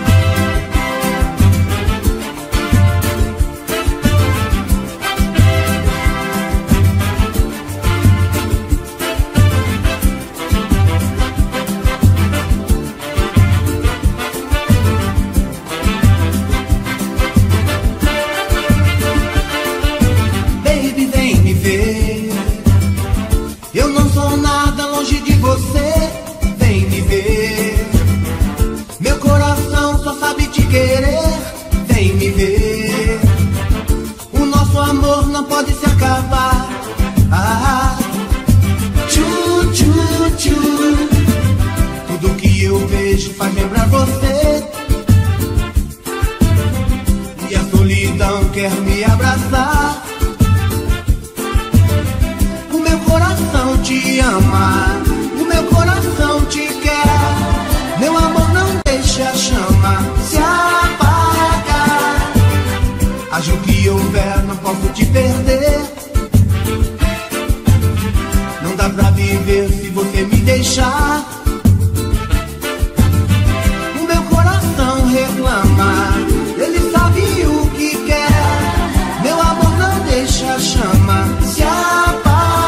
Baby, vem me ver. Eu não sou nada longe de você. Vem me ver. Meu coração só sabe te querer. Vem me ver. O nosso amor não pode se acabar. Ah, tchu, tchu, tchu. Tudo que eu vejo faz lembrar você. E a solidão quer me abraçar. O meu coração te ama, o meu coração te quer. Meu amor, não deixa a chama se apagar. Haja o que houver, não posso te perder. Não dá pra viver se você me deixar. O meu coração reclama, ele sabe o que quer. Meu amor, não deixa a chama se apagar.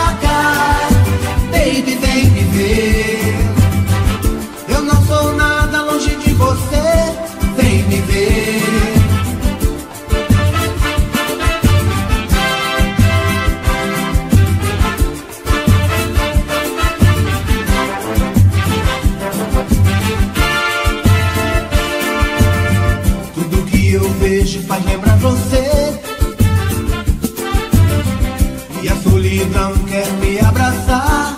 Baby, vem me ver. Eu não sou nada longe de você. Vem me ver. Tudo que eu vejo faz lembrar você. E a solidão quer me abraçar.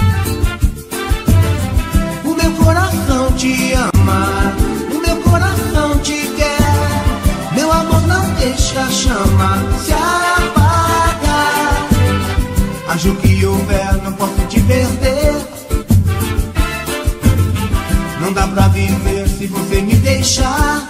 O meu coração te ama, o meu coração te quer. Meu amor, não deixa a chama se apagar. Haja o que houver, não posso te perder. Não dá pra viver se você me deixar.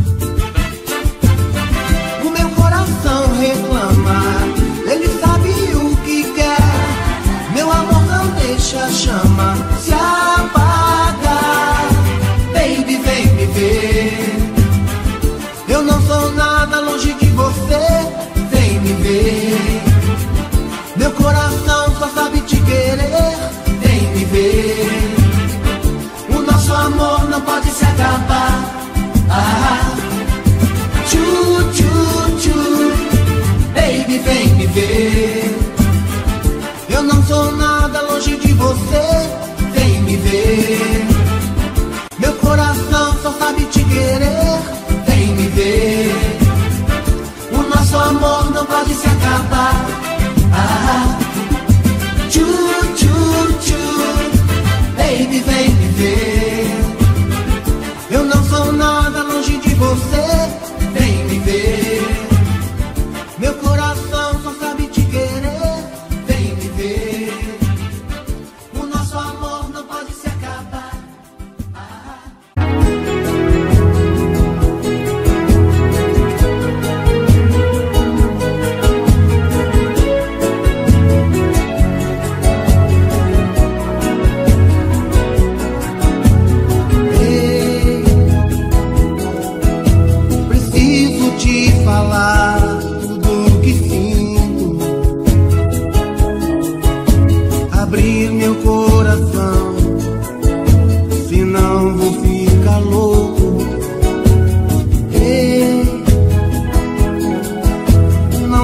O meu coração reclama, ele sabe o que quer. Meu amor, não deixa a chama se apagar. Baby, vem me ver. Eu não sou nada longe de você. Vem me ver. Meu coração só sabe te querer. Vem me ver. O nosso amor não pode se acabar. Ah, tchu, tchu, tchu. Baby, vem me ver. Eu não sou nada longe de você. Vem me ver. Meu coração só sabe te querer. Vem me ver. O nosso amor não pode se acabar. Ah, tchu, tchu, tchu. Baby, vem me ver. Eu não sou nada longe de você. Vem me ver. Meu coração só sabe te querer. Vem me ver. O nosso amor não pode se acabar. Ah.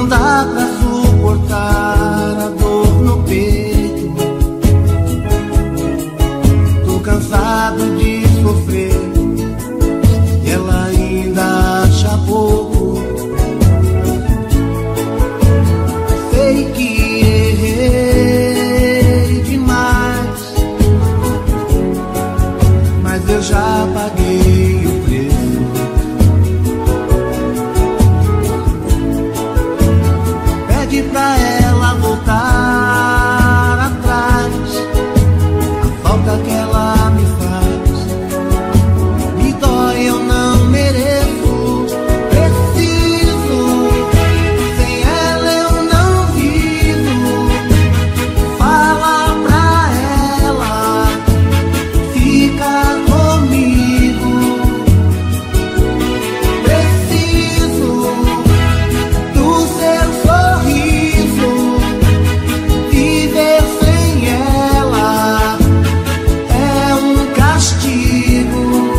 não dá pra suportar a dor no peito. Tô cansado de sofrer e ela ainda acha pouco. Sei que errei demais, mas eu já paguei o preço. Pede pra ela voltar atrás, a falta que ela me faz me dói, eu não mereço. Preciso, sem ela eu não vivo. Fala pra ela, fica comigo. Preciso do seu sorriso, viver sem ela é um castigo.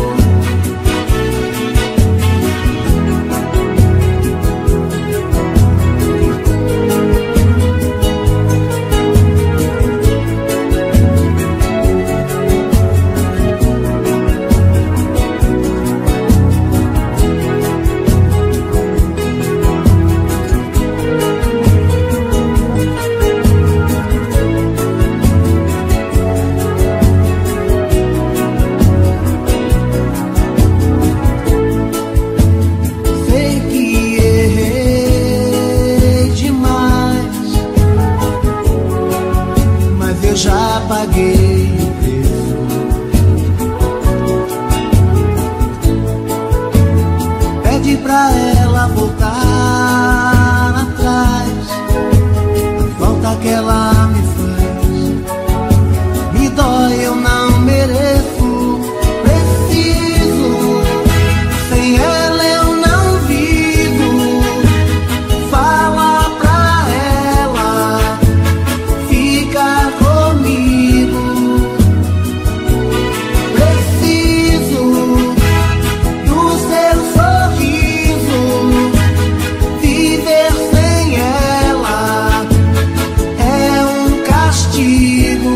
Sei que errei demais, mas eu já paguei o preço. Pede pra ela voltar atrás, a falta que ela me faz me dói, eu não mereço. Preciso, sem ela eu não vivo. Fala pra ela, fica comigo. Preciso do seu sorriso, viver sem ela é um castigo.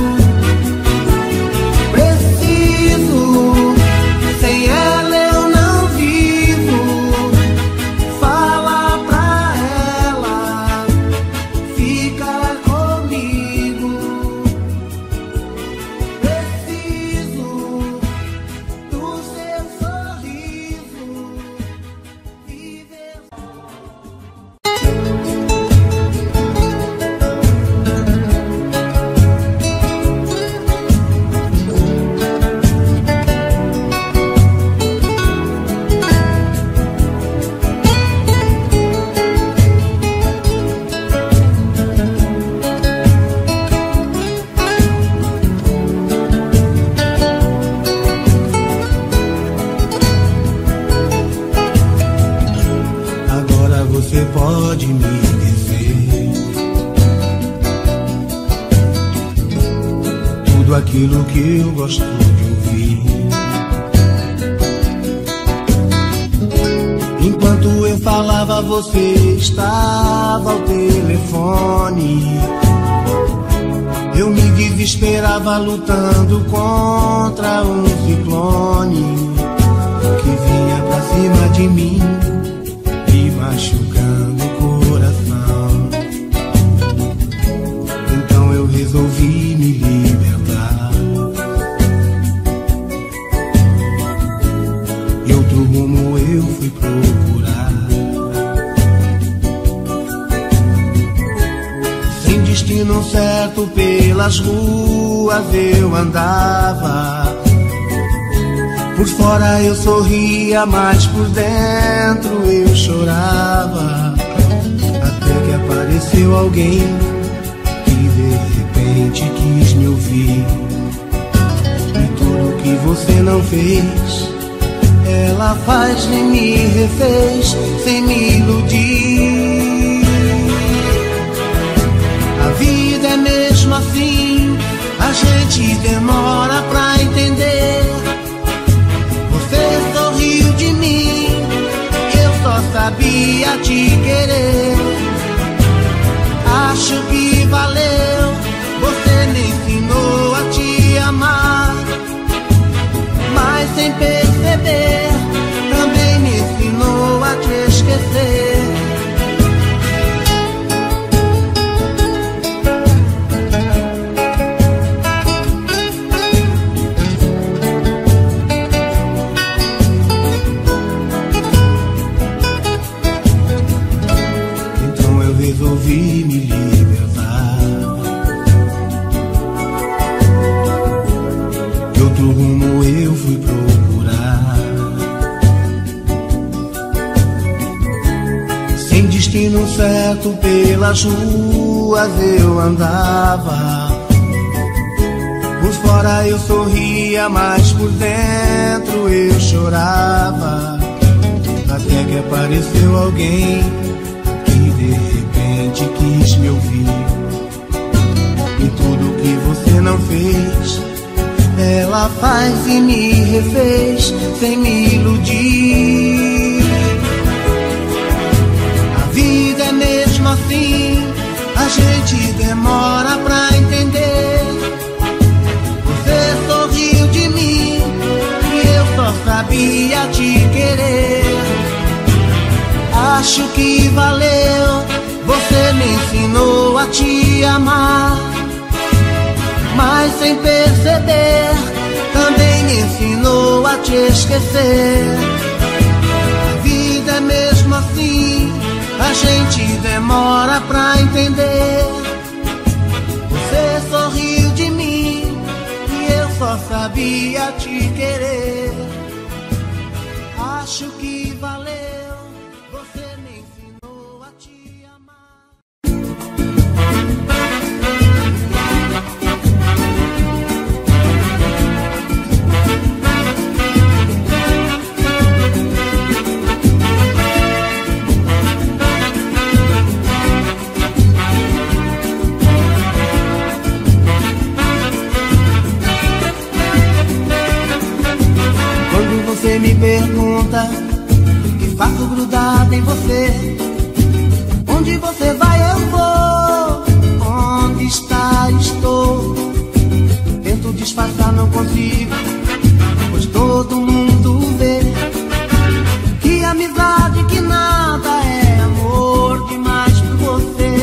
Preciso, sem ela eu não vivo. Fala pra ela, fica comigo. Preciso do seu sorriso, viver. Agora você pode me dizer tudo aquilo que eu gosto de ouvir. Enquanto eu falava, você estava ao telefone. Eu me desesperava lutando contra um ciclone que vinha pra cima de mim, me machucando o coração. Então eu resolvi me libertar e outro rumo eu fui procurar. Sem destino certo pelas ruas eu andava. Por fora eu sorria, mas por dentro eu chorava. Até que apareceu alguém que de repente quis me ouvir. E tudo que você não fez, ela faz e me refez sem me iludir. A vida é mesmo assim, a gente demora pra entender. Você sorriu de mim, eu só sabia te querer. resolvi me libertar. De outro rumo eu fui procurar. Sem destino certo pelas ruas eu andava. Por fora eu sorria, mas por dentro eu chorava. Até que apareceu alguém que de repente quis me ouvir. E tudo que você não fez, ela faz e me refez sem me iludir. A vida é mesmo assim, a gente demora pra entender. Você sorriu de mim e eu só sabia te querer. Acho que valeu, você me ensinou a te amar. Mas sem perceber, também me ensinou a te esquecer. A vida é mesmo assim, a gente demora pra entender. Você sorriu de mim e eu só sabia te querer. Acho que valeu, você me ensinou a te amar. Quando você me pergunta o que faço grudado em você, onde você vai eu vou, onde está estou. Tento disfarçar, não consigo, pois todo mundo vê que amizade, que nada é amor demais por você.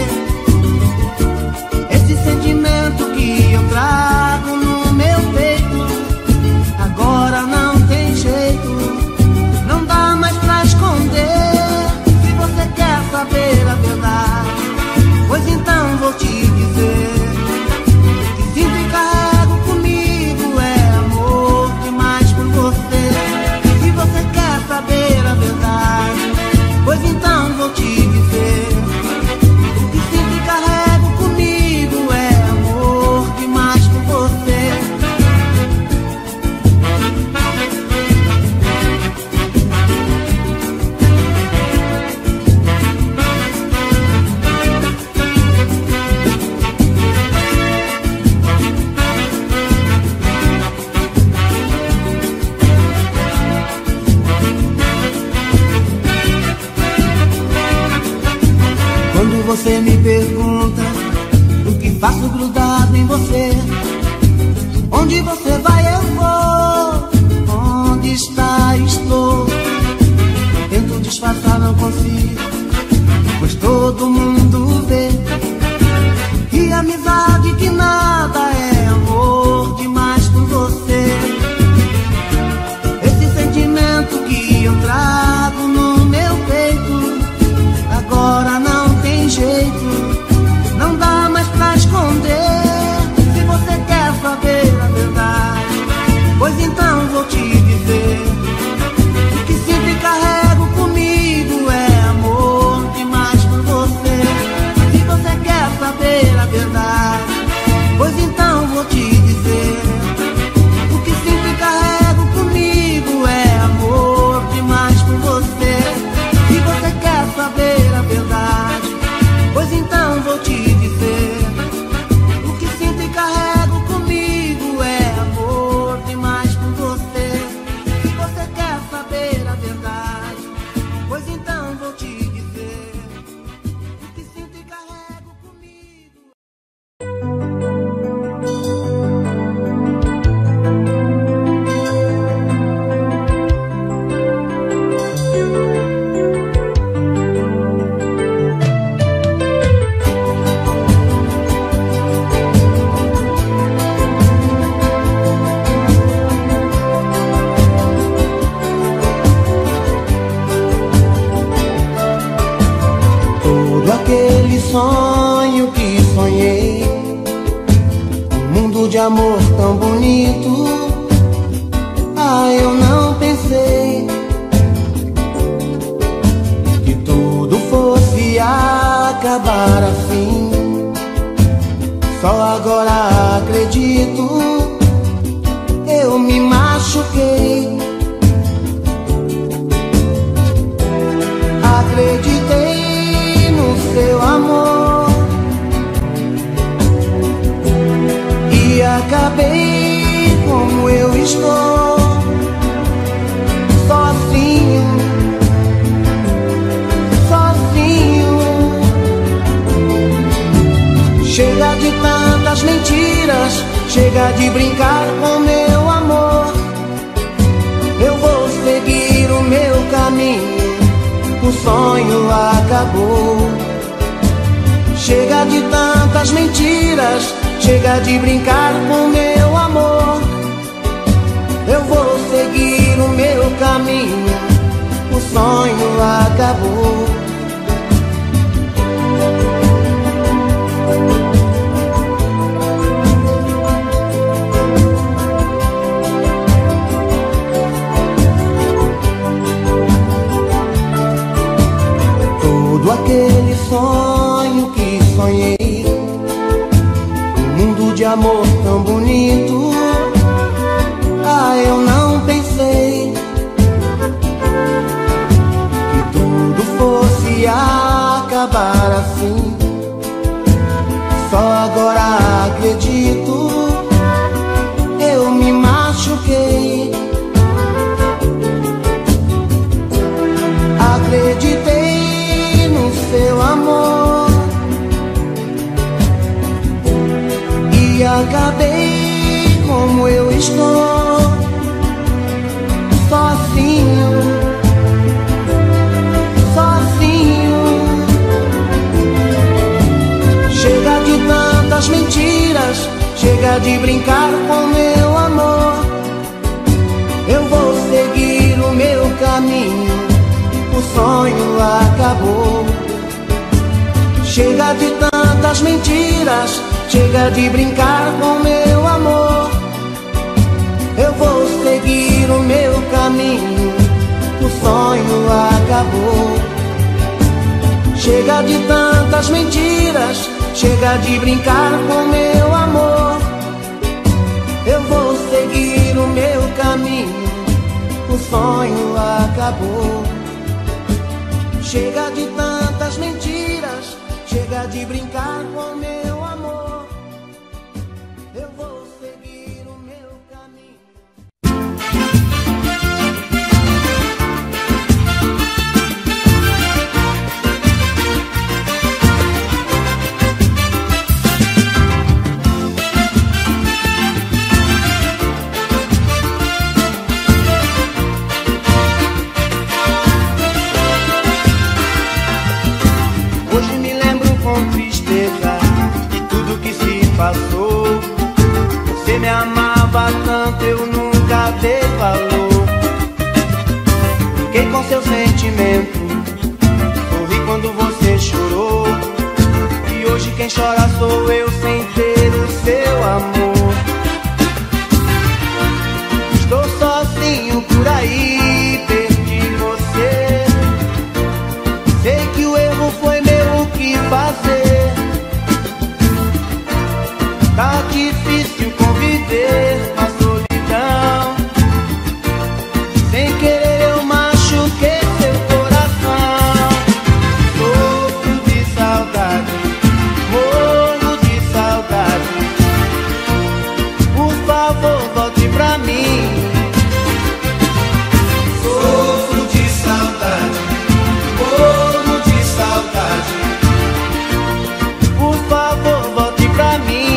Esse sentimento que eu trago no meu peito, agora não tem jeito, não dá mais pra esconder. Se você quer saber a verdade, pois então vou te dizer que sinto e carrego comigo é amor demais por você. Se você quer saber a verdade, pois então vou te dizer que sinto e carrego comigo é amor demais por você. Quando você me pergunta o que faço grudado em você, onde você vai eu vou, onde está estou. Tento disfarçar, não consigo, pois todo mundo vê que amizade, que nada é amor demais por você. Esse sentimento que eu trago no meu peito, agora não tem jeito, não dá mais pra esconder. Se você quer saber a verdade, pois então vou te dizer que sinto e carrego comigo é amor sonho que sonhei, um mundo de amor tão bonito. Ah, eu não pensei que tudo fosse acabar assim. Só agora acredito, eu me machuquei. Acreditei no seu amor e acabei como eu estou, sozinho, sozinho. Chega de tantas mentiras, chega de brincar com meu amor. Eu vou seguir o meu caminho, o sonho acabou. Chega de tantas mentiras, chega de brincar com meu amor. Eu vou seguir o meu caminho, o sonho acabou. Aquele sonho que sonhei, um mundo de amor tão bonito. Ah, eu não pensei que tudo fosse acabar assim. Só agora acredito, eu me machuquei. Acreditei seu amor e acabei como eu estou, sozinho, sozinho. Chega de tantas mentiras, chega de brincar com meu amor. Eu vou seguir o meu caminho, o sonho acabou. Chega de tantas mentiras, chega de brincar com meu amor. Eu vou seguir o meu caminho, o sonho acabou. Chega de tantas mentiras, chega de brincar com meu amor. Eu vou seguir o meu caminho, o sonho acabou. Chega de tantas mentiras, chega de brincar com meu amor. Eu vou seguir o meu caminho. Hoje me lembro com tristeza de tudo que se passou. Você me amava tanto, eu nunca dei valor. Fiquei com seu sentimento, sorri quando você chorou. E hoje quem chora sou eu sem ter o seu amor. Estou sozinho por aí, perdi você. Sei que o erro foi meu, o que fazer? Tá difícil conviver com a solidão. Sem querer eu machuquei seu coração. Sofro de saudade, morro de saudade. Por favor, volte pra mim. Sofro de saudade, morro de saudade. Por favor, volte pra mim.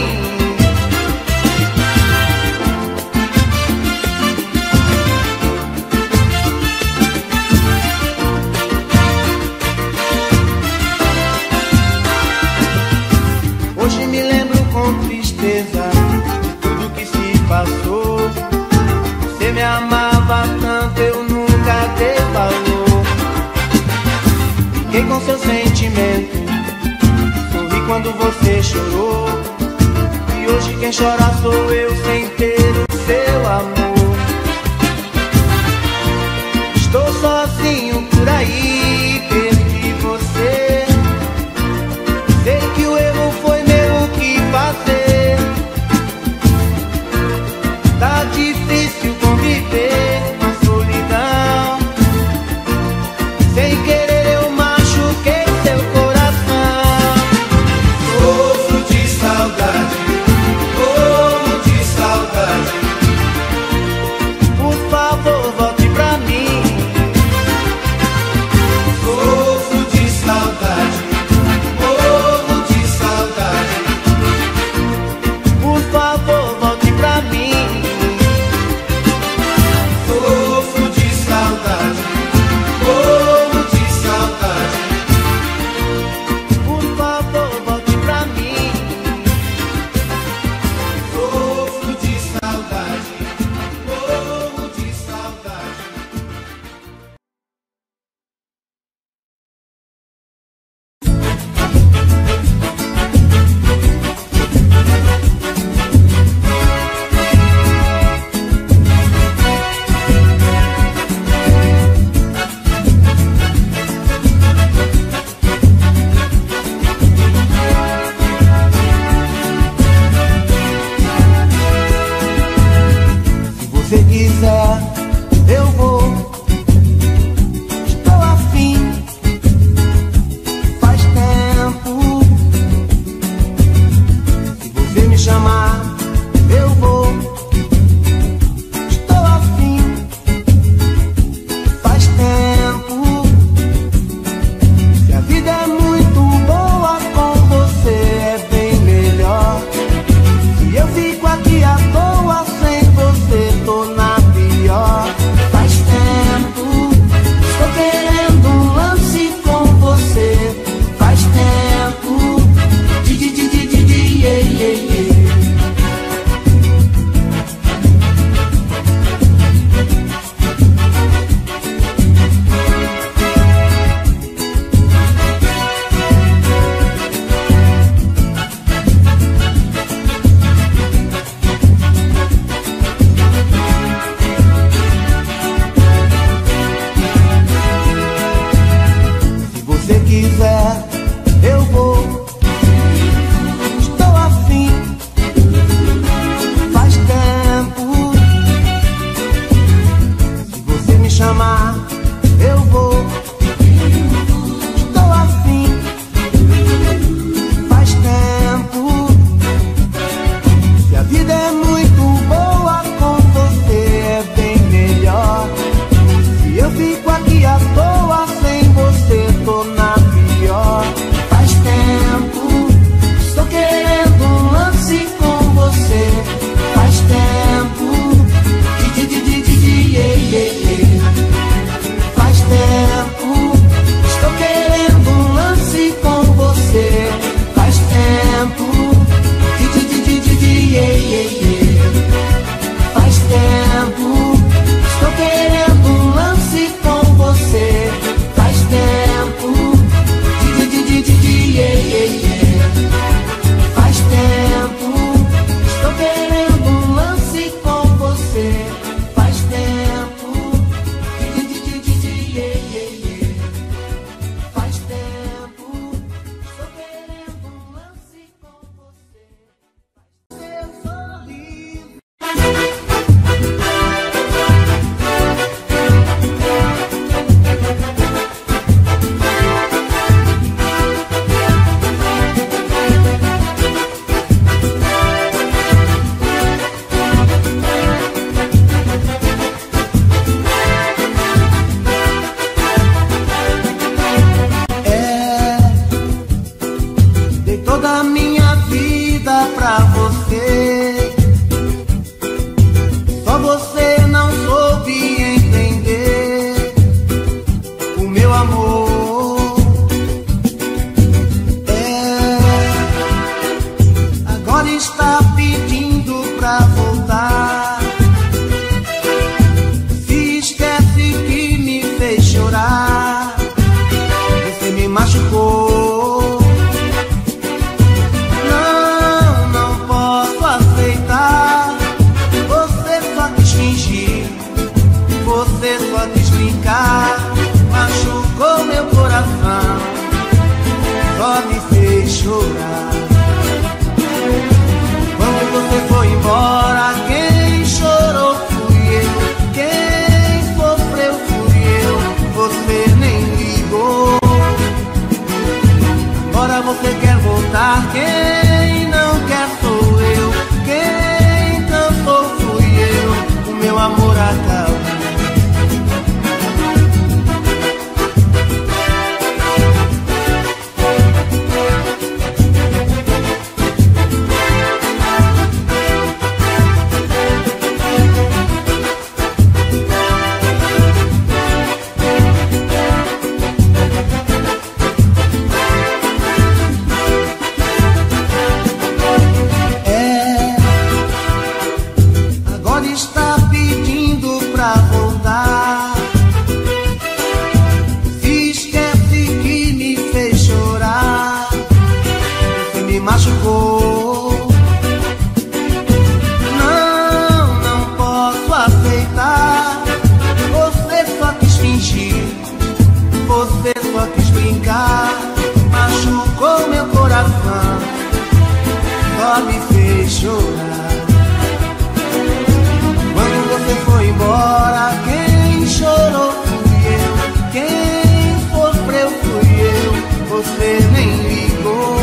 Hoje me lembro com tristeza de tudo que se passou. Você me amava tanto, eu nunca dei valor. Fiquei com seu sentimento, chorou, e hoje quem chora sou eu sem ter o seu amor. Estou sozinho por aí, perdi você. Sei que o erro foi meu, o que fazer? Tá difícil conviver com a solidão. Sem querer eu machuquei seu coração. Sofro de saudade, morro de saudade. Por favor, volte pra mim. Sofro de saudade, morro de saudade. Por favor, volte pra mim. Sofro de saudade, morro de saudade. Por favor, volte pra mim. Sofro de saudade, morro de saudade. Se você quiser, eu vou. Estou afim, faz tempo. Se você me chamar, eu vou. Estou afim, faz tempo. Se a vida é muito boa com você, é bem melhor. Se eu fico aqui à toa sem você, tô na pior. Faz tempo, estou querendo um lance com você. Faz tempo, di di di di di di yeah, yeah, yeah. Se você quiser, eu vou. Estou afim, faz tempo. Se você me chamar, eu vou. Estou afim, faz tempo. Se a vida é muito boa com você, é bem melhor. Se eu fico aqui à toa sem você, tô na pior. Faz tempo, estou querendo um lance com você. Faz tempo, di di di di di yeah, yeah, yeah. Faz tempo, estou querendo um lance com você. Faz tempo, di di di di di di yeah, yeah, yeah. Faz tempo, estou querendo um lance com você. Faz tempo, di di di di di yeah, yeah, yeah. Faz tempo, estou querendo um lance com você. Faz tempo, di di di di di yeah, yeah, yeah. Faz tempo, estou querendo um lance com você. Seu sorriso. É, dei toda a minha vida pra você. Só você não soube entender o meu amor. É, agora está pedindo pra voltar. Se esquece que me fez chorar. Você me machucou. Não chorar. Quando você foi embora, quem chorou fui eu, quem sofreu fui eu, você nem ligou. Agora você quer voltar, quem não quer sou eu, quem cansou fui eu, o meu amor acabou. Machucou meu coração, só me fez chorar. Quando você foi embora, quem chorou fui eu, quem sofreu fui eu, você nem ligou.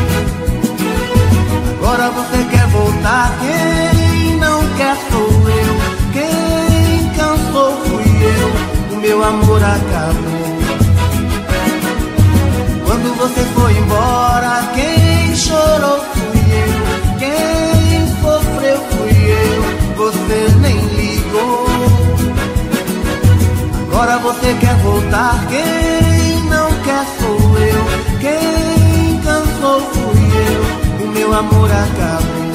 Agora você quer voltar, quem não quer sou eu, quem cansou fui eu, o meu amor acabou. Quando você foi embora, quem chorou fui eu, quem sofreu fui eu, você nem ligou. Agora você quer voltar, quem não quer sou eu, quem cansou fui eu, o meu amor acabou.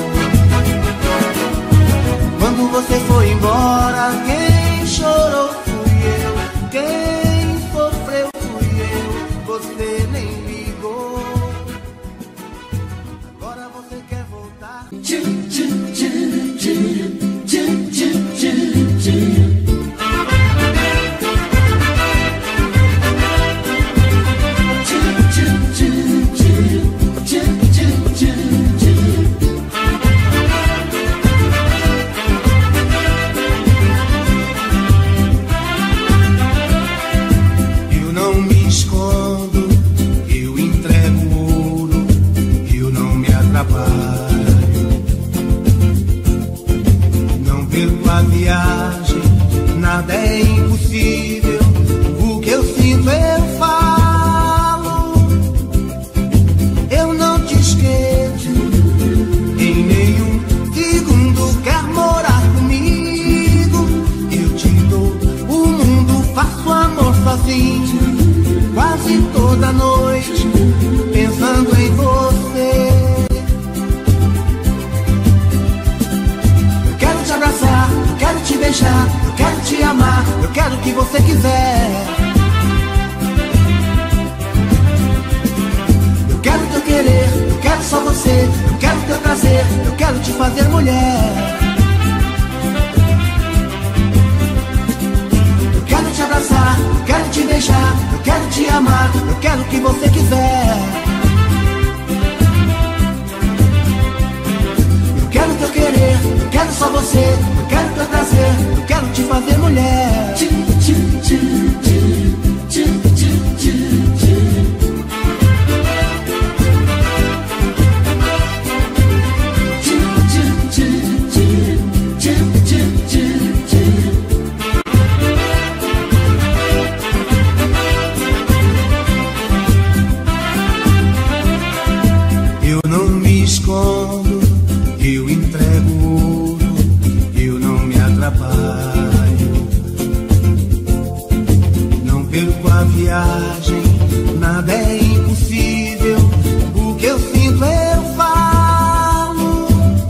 Quando você foi embora, quem chorou fui eu, quem sofreu fui eu, você nem ligou. Agora você quer voltar. Eu não me escondo, eu entrego ouro, eu não me atrapalho. Não perco a viagem, nada é impossível, o que eu sinto eu falo. Eu não te esqueço, em nenhum segundo quer morar comigo. Eu te dou o mundo, faço amor sozinho, quase toda noite, pensando em você. Eu quero te abraçar, eu quero te beijar, eu quero te amar, eu quero o que você quiser. Eu quero teu querer, eu quero só você, eu quero teu prazer, eu quero te fazer mulher. Eu quero te abraçar, eu quero te beijar, eu quero te amar, eu quero o que você quiser. Eu quero teu querer, eu quero só você, eu quero teu prazer, eu quero te fazer mulher. Eu não me escondo, eu entrego ouro, eu não me atrapalho. Não perco a viagem, nada é impossível, o que eu sinto eu falo.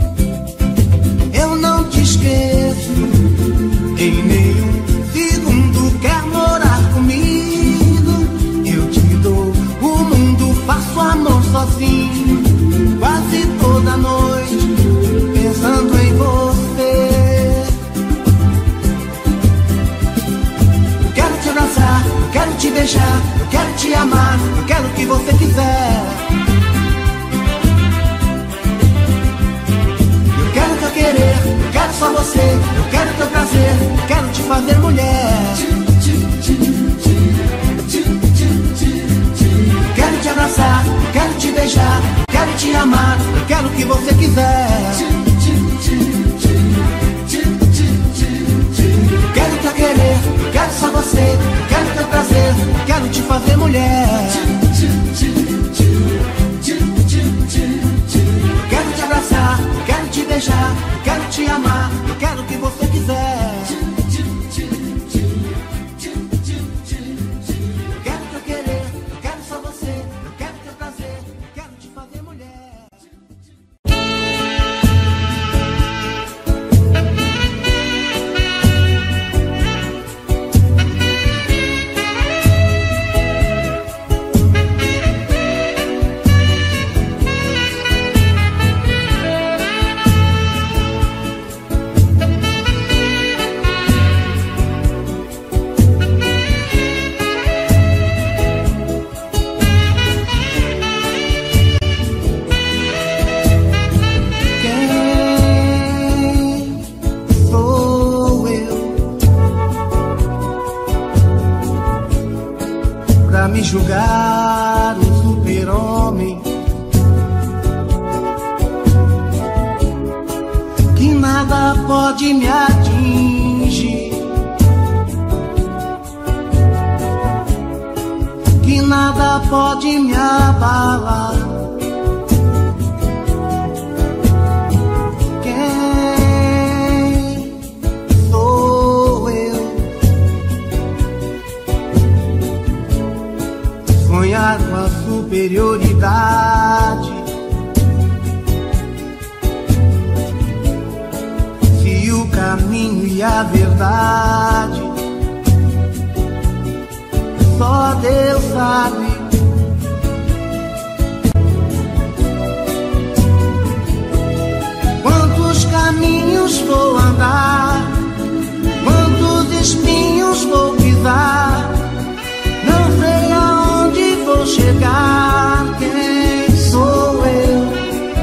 Eu não te esqueço, em nenhum segundo quer morar comigo. Eu te dou o mundo, faço amor sozinho, quase toda noite, pensando em você. Eu quero te abraçar, eu quero te beijar, eu quero te amar, eu quero o que você quiser. te amar, eu quero o que você quiser. Quero te querer, eu quero só você, eu quero teu prazer, eu quero te fazer mulher. Quero te abraçar, eu quero te beijar, eu quero te amar, eu quero o que você quiser. Quero te querer, eu quero só você, eu quero teu prazer, eu quero te fazer mulher. Me julgar um super-homem que nada pode me atingir, que nada pode me abalar. Quem sou eu? Sonhar com a superioridade, se o caminho e a verdade só Deus sabe. Quantos caminhos vou andar, quantos espinhos vou pisar, não sei aonde vou chegar. Quem sou eu?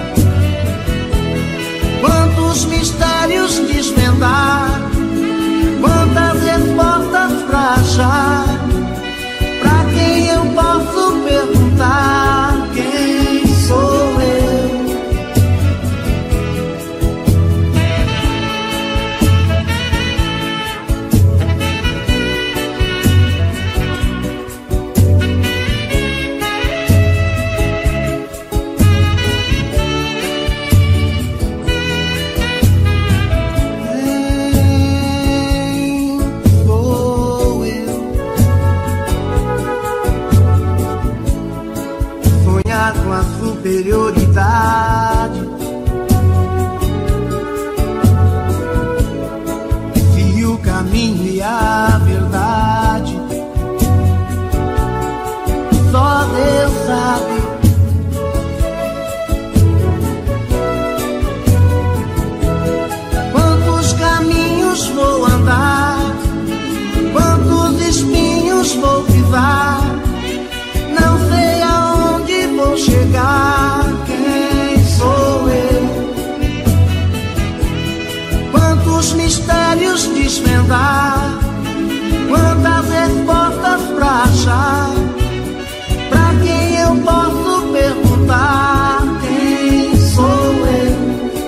Quantos mistérios desvendar, quantas respostas pra achar, pra quem eu posso perguntar? Quem sou eu? Com a superioridade, se o caminho e a verdade só Deus sabe. Quantos caminhos vou andar, quantos espinhos vou pisar, não sei aonde vou chegar. Quem sou eu? Quantos mistérios desvendar, quantas respostas pra achar, pra quem eu posso perguntar? Quem sou eu?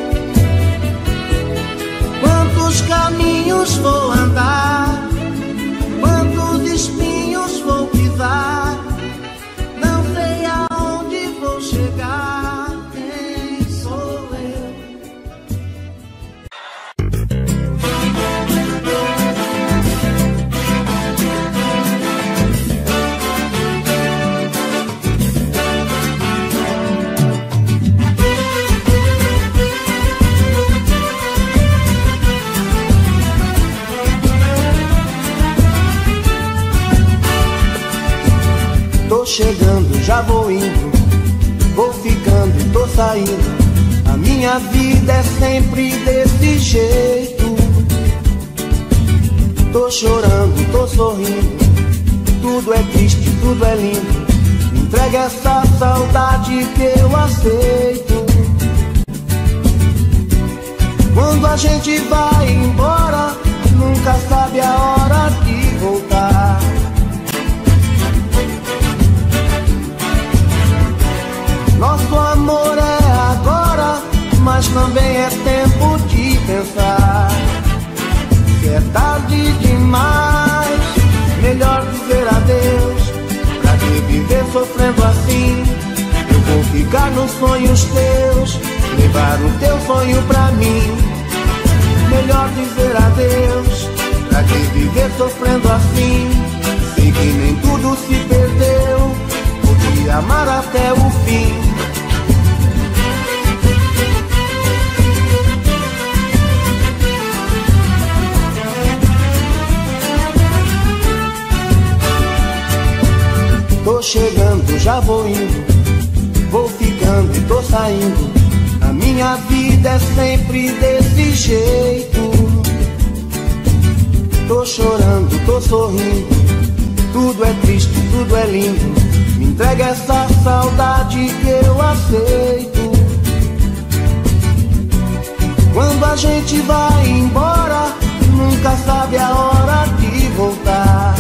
Quantos caminhos vou andar, quantos espinhos vou pisar, não sei aonde vou chegar. Quem sou eu? Tô chegando, já vou indo, vou ficando, tô saindo. A minha vida é sempre desse jeito. Tô chorando, tô sorrindo, tudo é triste, tudo é lindo. Entrega essa saudade que eu aceito. Quando a gente vai embora, nunca sabe a hora de voltar. Nosso amor é mas também é tempo de pensar que é tarde demais. Melhor dizer adeus, pra que viver sofrendo assim? Eu vou ficar nos sonhos teus, levar o teu sonho pra mim. Melhor dizer adeus, pra que viver sofrendo assim? Sei que nem tudo se perdeu, vou te amar até o fim. Tô chegando, já vou indo, vou ficando e tô saindo. A minha vida é sempre desse jeito. Tô chorando, tô sorrindo, tudo é triste, tudo é lindo. Me entrega essa saudade que eu aceito. Quando a gente vai embora, nunca sabe a hora de voltar.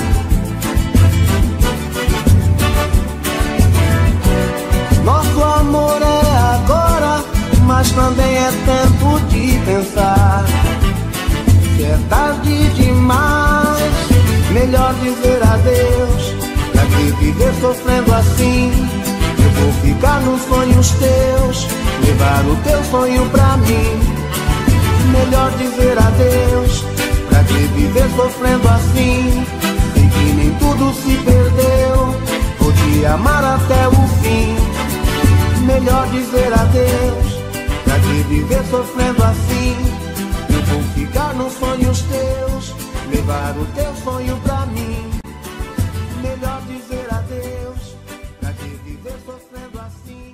Nosso amor é agora, mas também é tempo de pensar que é tarde demais. Melhor dizer adeus, pra que viver sofrendo assim? Eu vou ficar nos sonhos teus, levar o teu sonho pra mim. Melhor dizer adeus, pra que viver sofrendo assim? Sei que nem tudo se perdeu, vou te amar até o fim. Melhor dizer adeus, pra que viver sofrendo assim? Eu vou ficar nos sonhos teus, levar o teu sonho pra mim. Melhor dizer adeus, pra que viver sofrendo assim?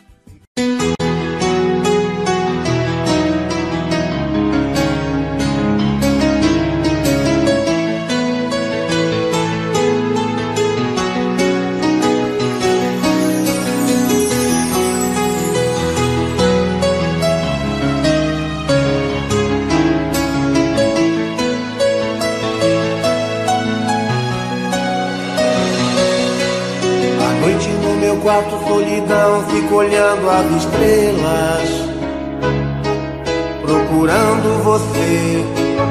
Quarto, solidão, fico olhando as estrelas, procurando você.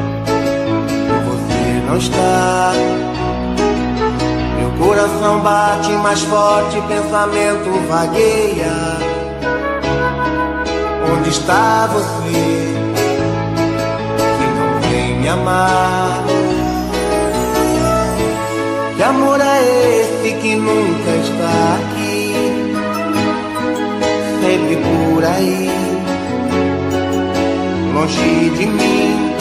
Você não está. Meu coração bate mais forte, pensamento vagueia. Onde está você, que não vem me amar? Que amor é esse que nunca está aqui, sempre por aí, longe de mim?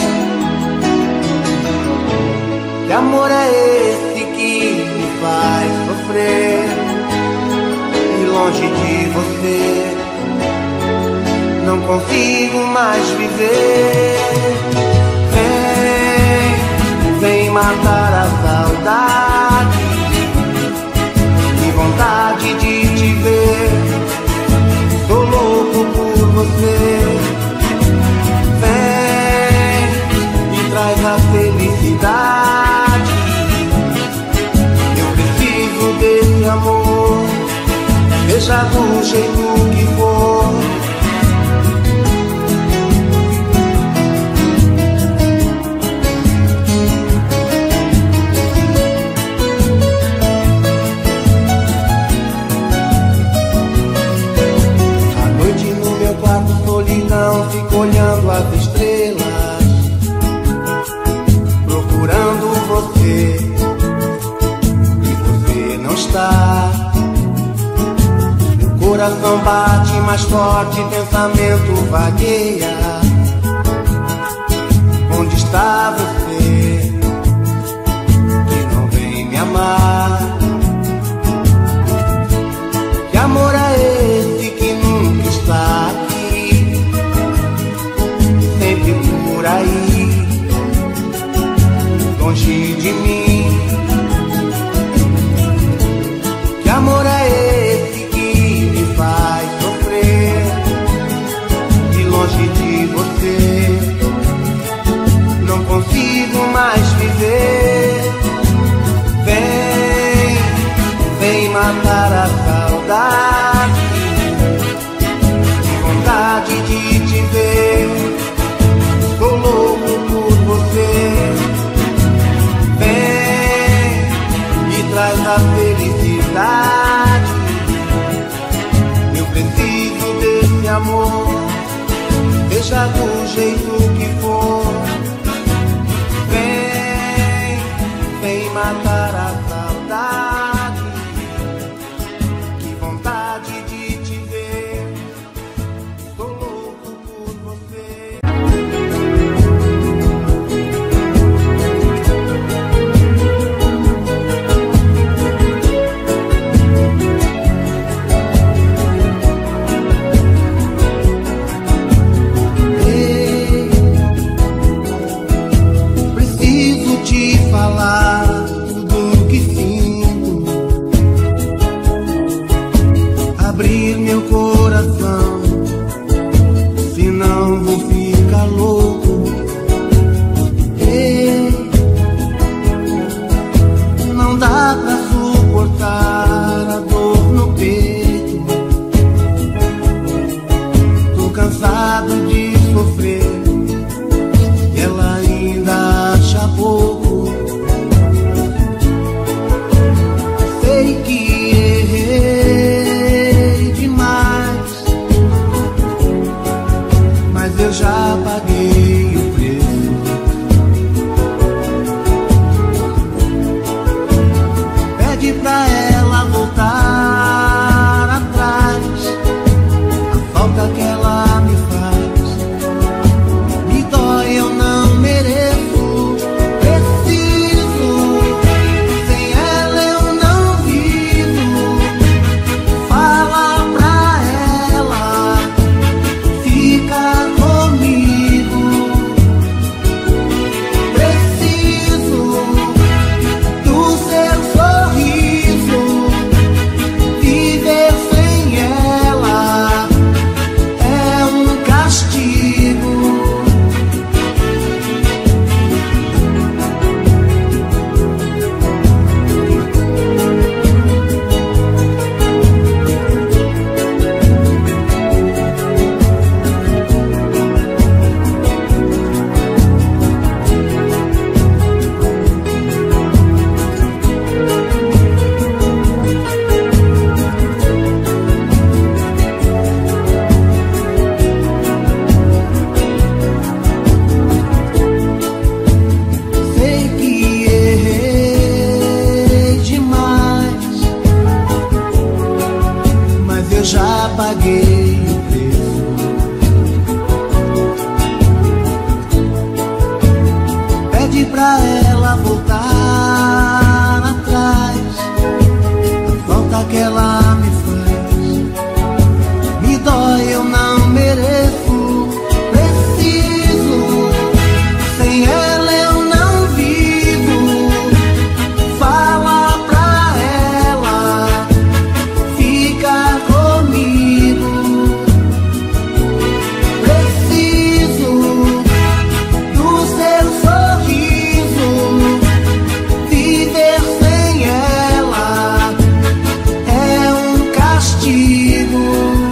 Que amor é esse que me faz sofrer, e longe de você não consigo mais viver? Vem, vem matar a saudade, que vontade de te ver. Tô louco por você. Vem e traz a felicidade. Eu preciso desse amor, seja do jeito que for. Solidão, fico olhando as estrelas, procurando você, e você não está. Meu coração bate mais forte, pensamento vagueia. Onde está você, que não vem me amar? Que amor é esse que nunca está aqui, por aí, longe de mim? Que amor é esse que me faz sofrer, e longe de você não consigo mais viver? Vem, vem matar a saudade, amor, seja do jeito que for. Vem, vem matar a saudade. Que vontade de te ver, tô louco por você. Falar tudo que sinto, abrir meu coração, senão vou ficar louco. Ei, não dá pra suportar a dor no peito. Tô cansado de sofrer e ela ainda acha pouco. Sei que errei demais, mas eu já paguei o preço. Pede pra ela voltar atrás, a falta que ela me faz me dói, eu não mereço. Paguei o preço. Pede pra ela voltar atrás, a falta que ela me faz me dói, eu não mereço. Preciso, sem ela eu não vivo. Fala pra ela, fica comigo. Preciso do seu sorriso, viver sem ela é um castigo.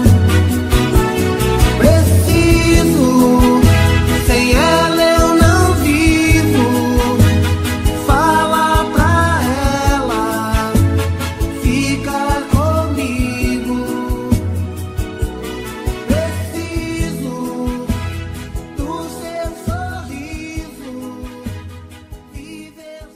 Preciso, sem ela eu não vivo. Fala pra ela, fica comigo. Preciso do seu sorriso, viver.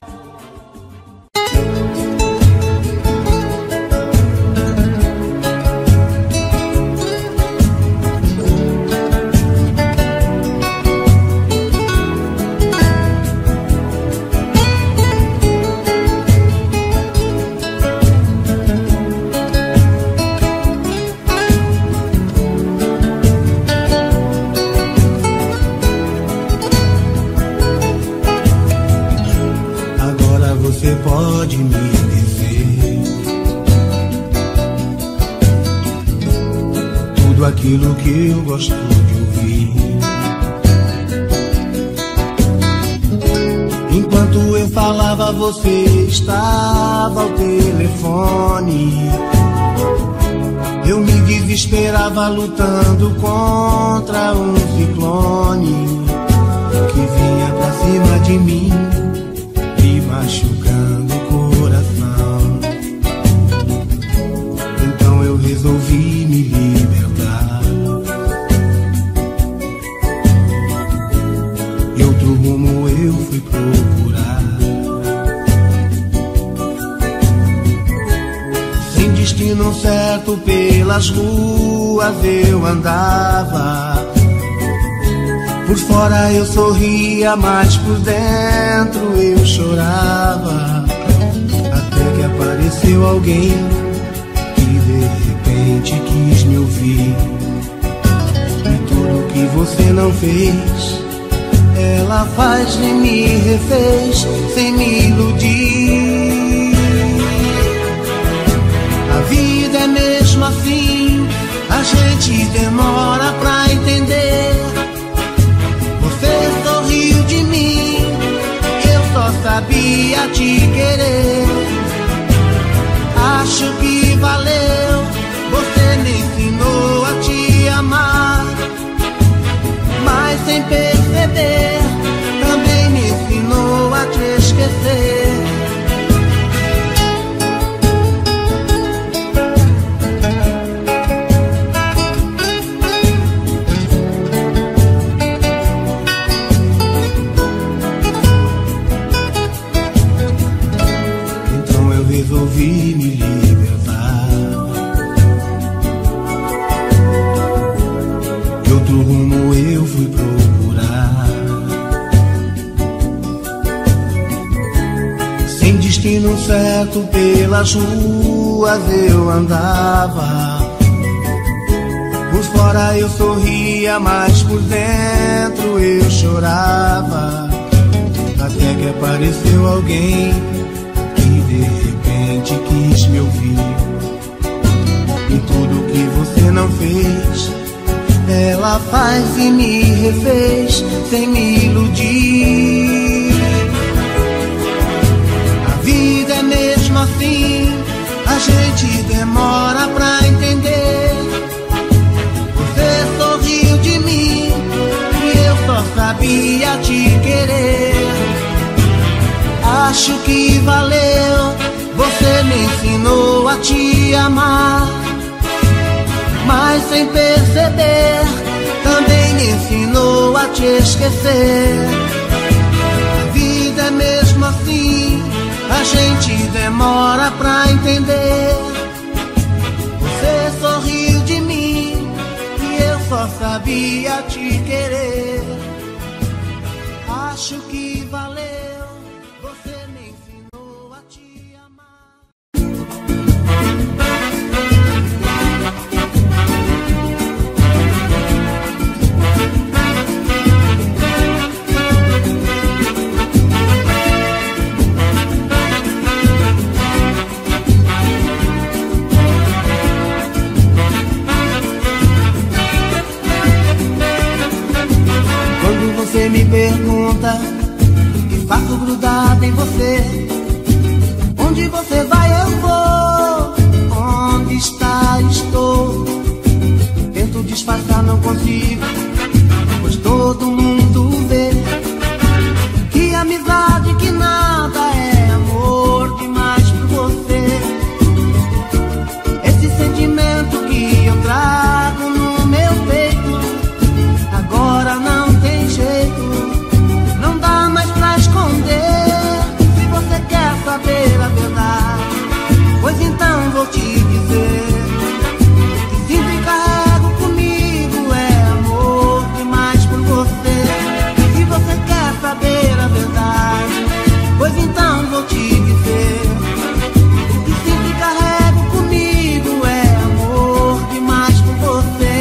Agora você pode me dizer tudo aquilo que eu gosto de ouvir. Enquanto eu falava, você estava ao telefone. Eu me desesperava lutando contra um ciclone que vinha pra cima de mim, me machucando o coração. Então eu resolvi me libertar. pelas ruas eu andava. Por fora eu sorria, mas por dentro eu chorava. Até que apareceu alguém que de repente quis me ouvir. E tudo que você não fez, ela faz e me refez sem me iludir. A vida é mesmo assim, a gente demora pra entender. Você sorriu de mim, eu só sabia te querer. Acho que valeu, você me ensinou a te amar. Mas sem perceber, também me ensinou a te esquecer. Então eu resolvi me libertar. De outro rumo eu fui procurar. Sem destino certo pelas ruas eu andava. Por fora eu sorria, mas por dentro eu chorava. Até que apareceu alguém que de repente quis me ouvir. E tudo que você não fez, ela faz e me refez sem me iludir. A vida é mesmo assim, a gente demora pra entender. Você sorriu de mim e eu só sabia te querer. Acho que valeu, você me ensinou a te amar. Mas sem perceber, também me ensinou a te esquecer. A vida é mesmo assim, a gente demora pra entender. Você sorriu de mim e eu só sabia te querer. Acho que valeu, você me ensinou a te amar. Você me pergunta e faço grudado em você. Onde você vai eu vou, onde está estou. Tento disfarçar, não consigo, pois todo mundo vê que amizade, que nada é amor demais por você. Esse sentimento que eu trago no meu peito, agora não tem jeito, não dá mais pra esconder. Se você quer saber a verdade, pois então vou te dizer que sempre carrego comigo é amor demais por você. Se você quer saber a verdade, pois então vou te dizer que sempre carrego comigo é amor demais por você.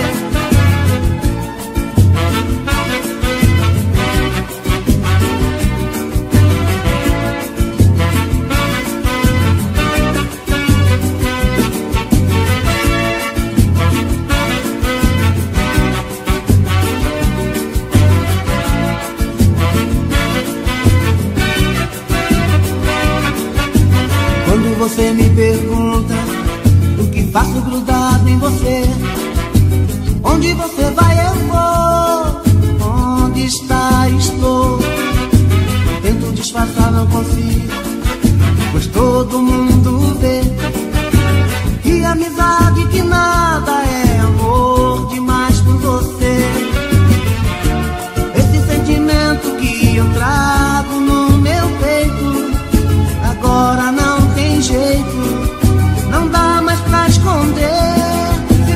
Você me pergunta o que faço grudado em você. Onde você vai eu vou, onde está estou. Tento disfarçar, não consigo, pois todo mundo vê que amizade, que nada é amor demais por você. Esse sentimento que eu trago no meu peito, agora não tem jeito, não dá mais pra esconder.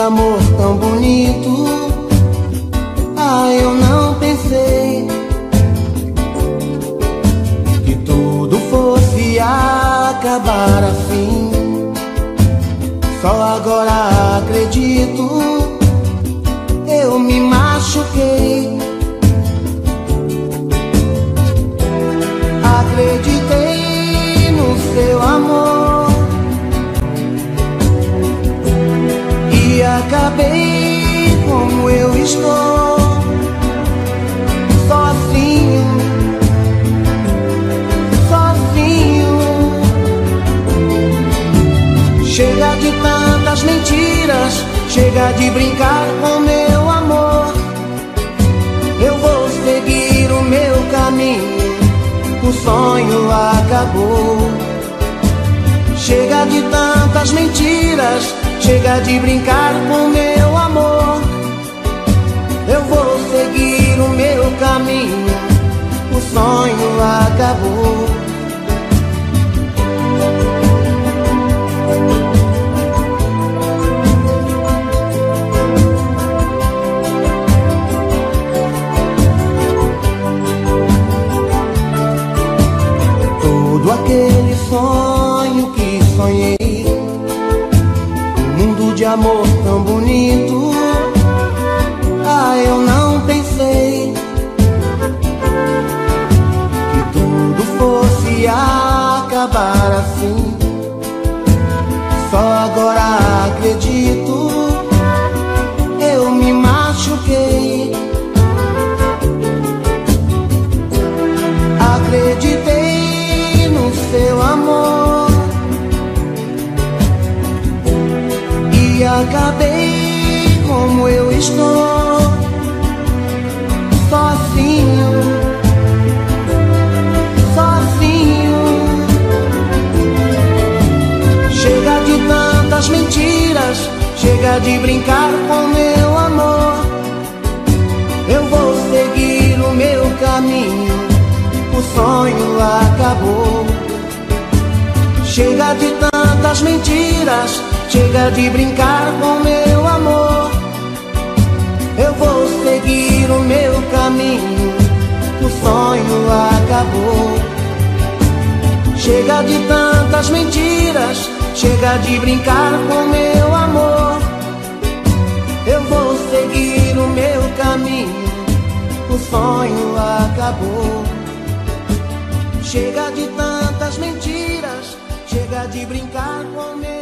amor tão bonito. Ah, eu não pensei que tudo fosse acabar assim. Só agora acredito, eu me machuquei. Acreditei no seu amor e acabei como eu estou, sozinho, sozinho. Chega de tantas mentiras, chega de brincar com meu amor. Eu vou seguir o meu caminho, o sonho acabou. Chega de tantas mentiras, chega de brincar com meu amor. Eu vou seguir o meu caminho, o sonho acabou. Todo aquele sonho que sonhei, um mundo de amor tão bonito. Ah, eu não pensei que tudo fosse acabar assim. Só agora acredito, eu me machuquei. Acreditei no seu amor e acabei como eu estou, sozinho, sozinho. Chega de tantas mentiras, chega de brincar com meu amor. Eu vou seguir o meu caminho, o sonho acabou. Chega de tantas mentiras, chega de brincar com meu amor. Eu vou seguir o meu caminho, o sonho acabou. Chega de tantas mentiras, chega de brincar com meu amor. Eu vou seguir o meu caminho, o sonho acabou. Chega de tantas mentiras, chega de brincar com meu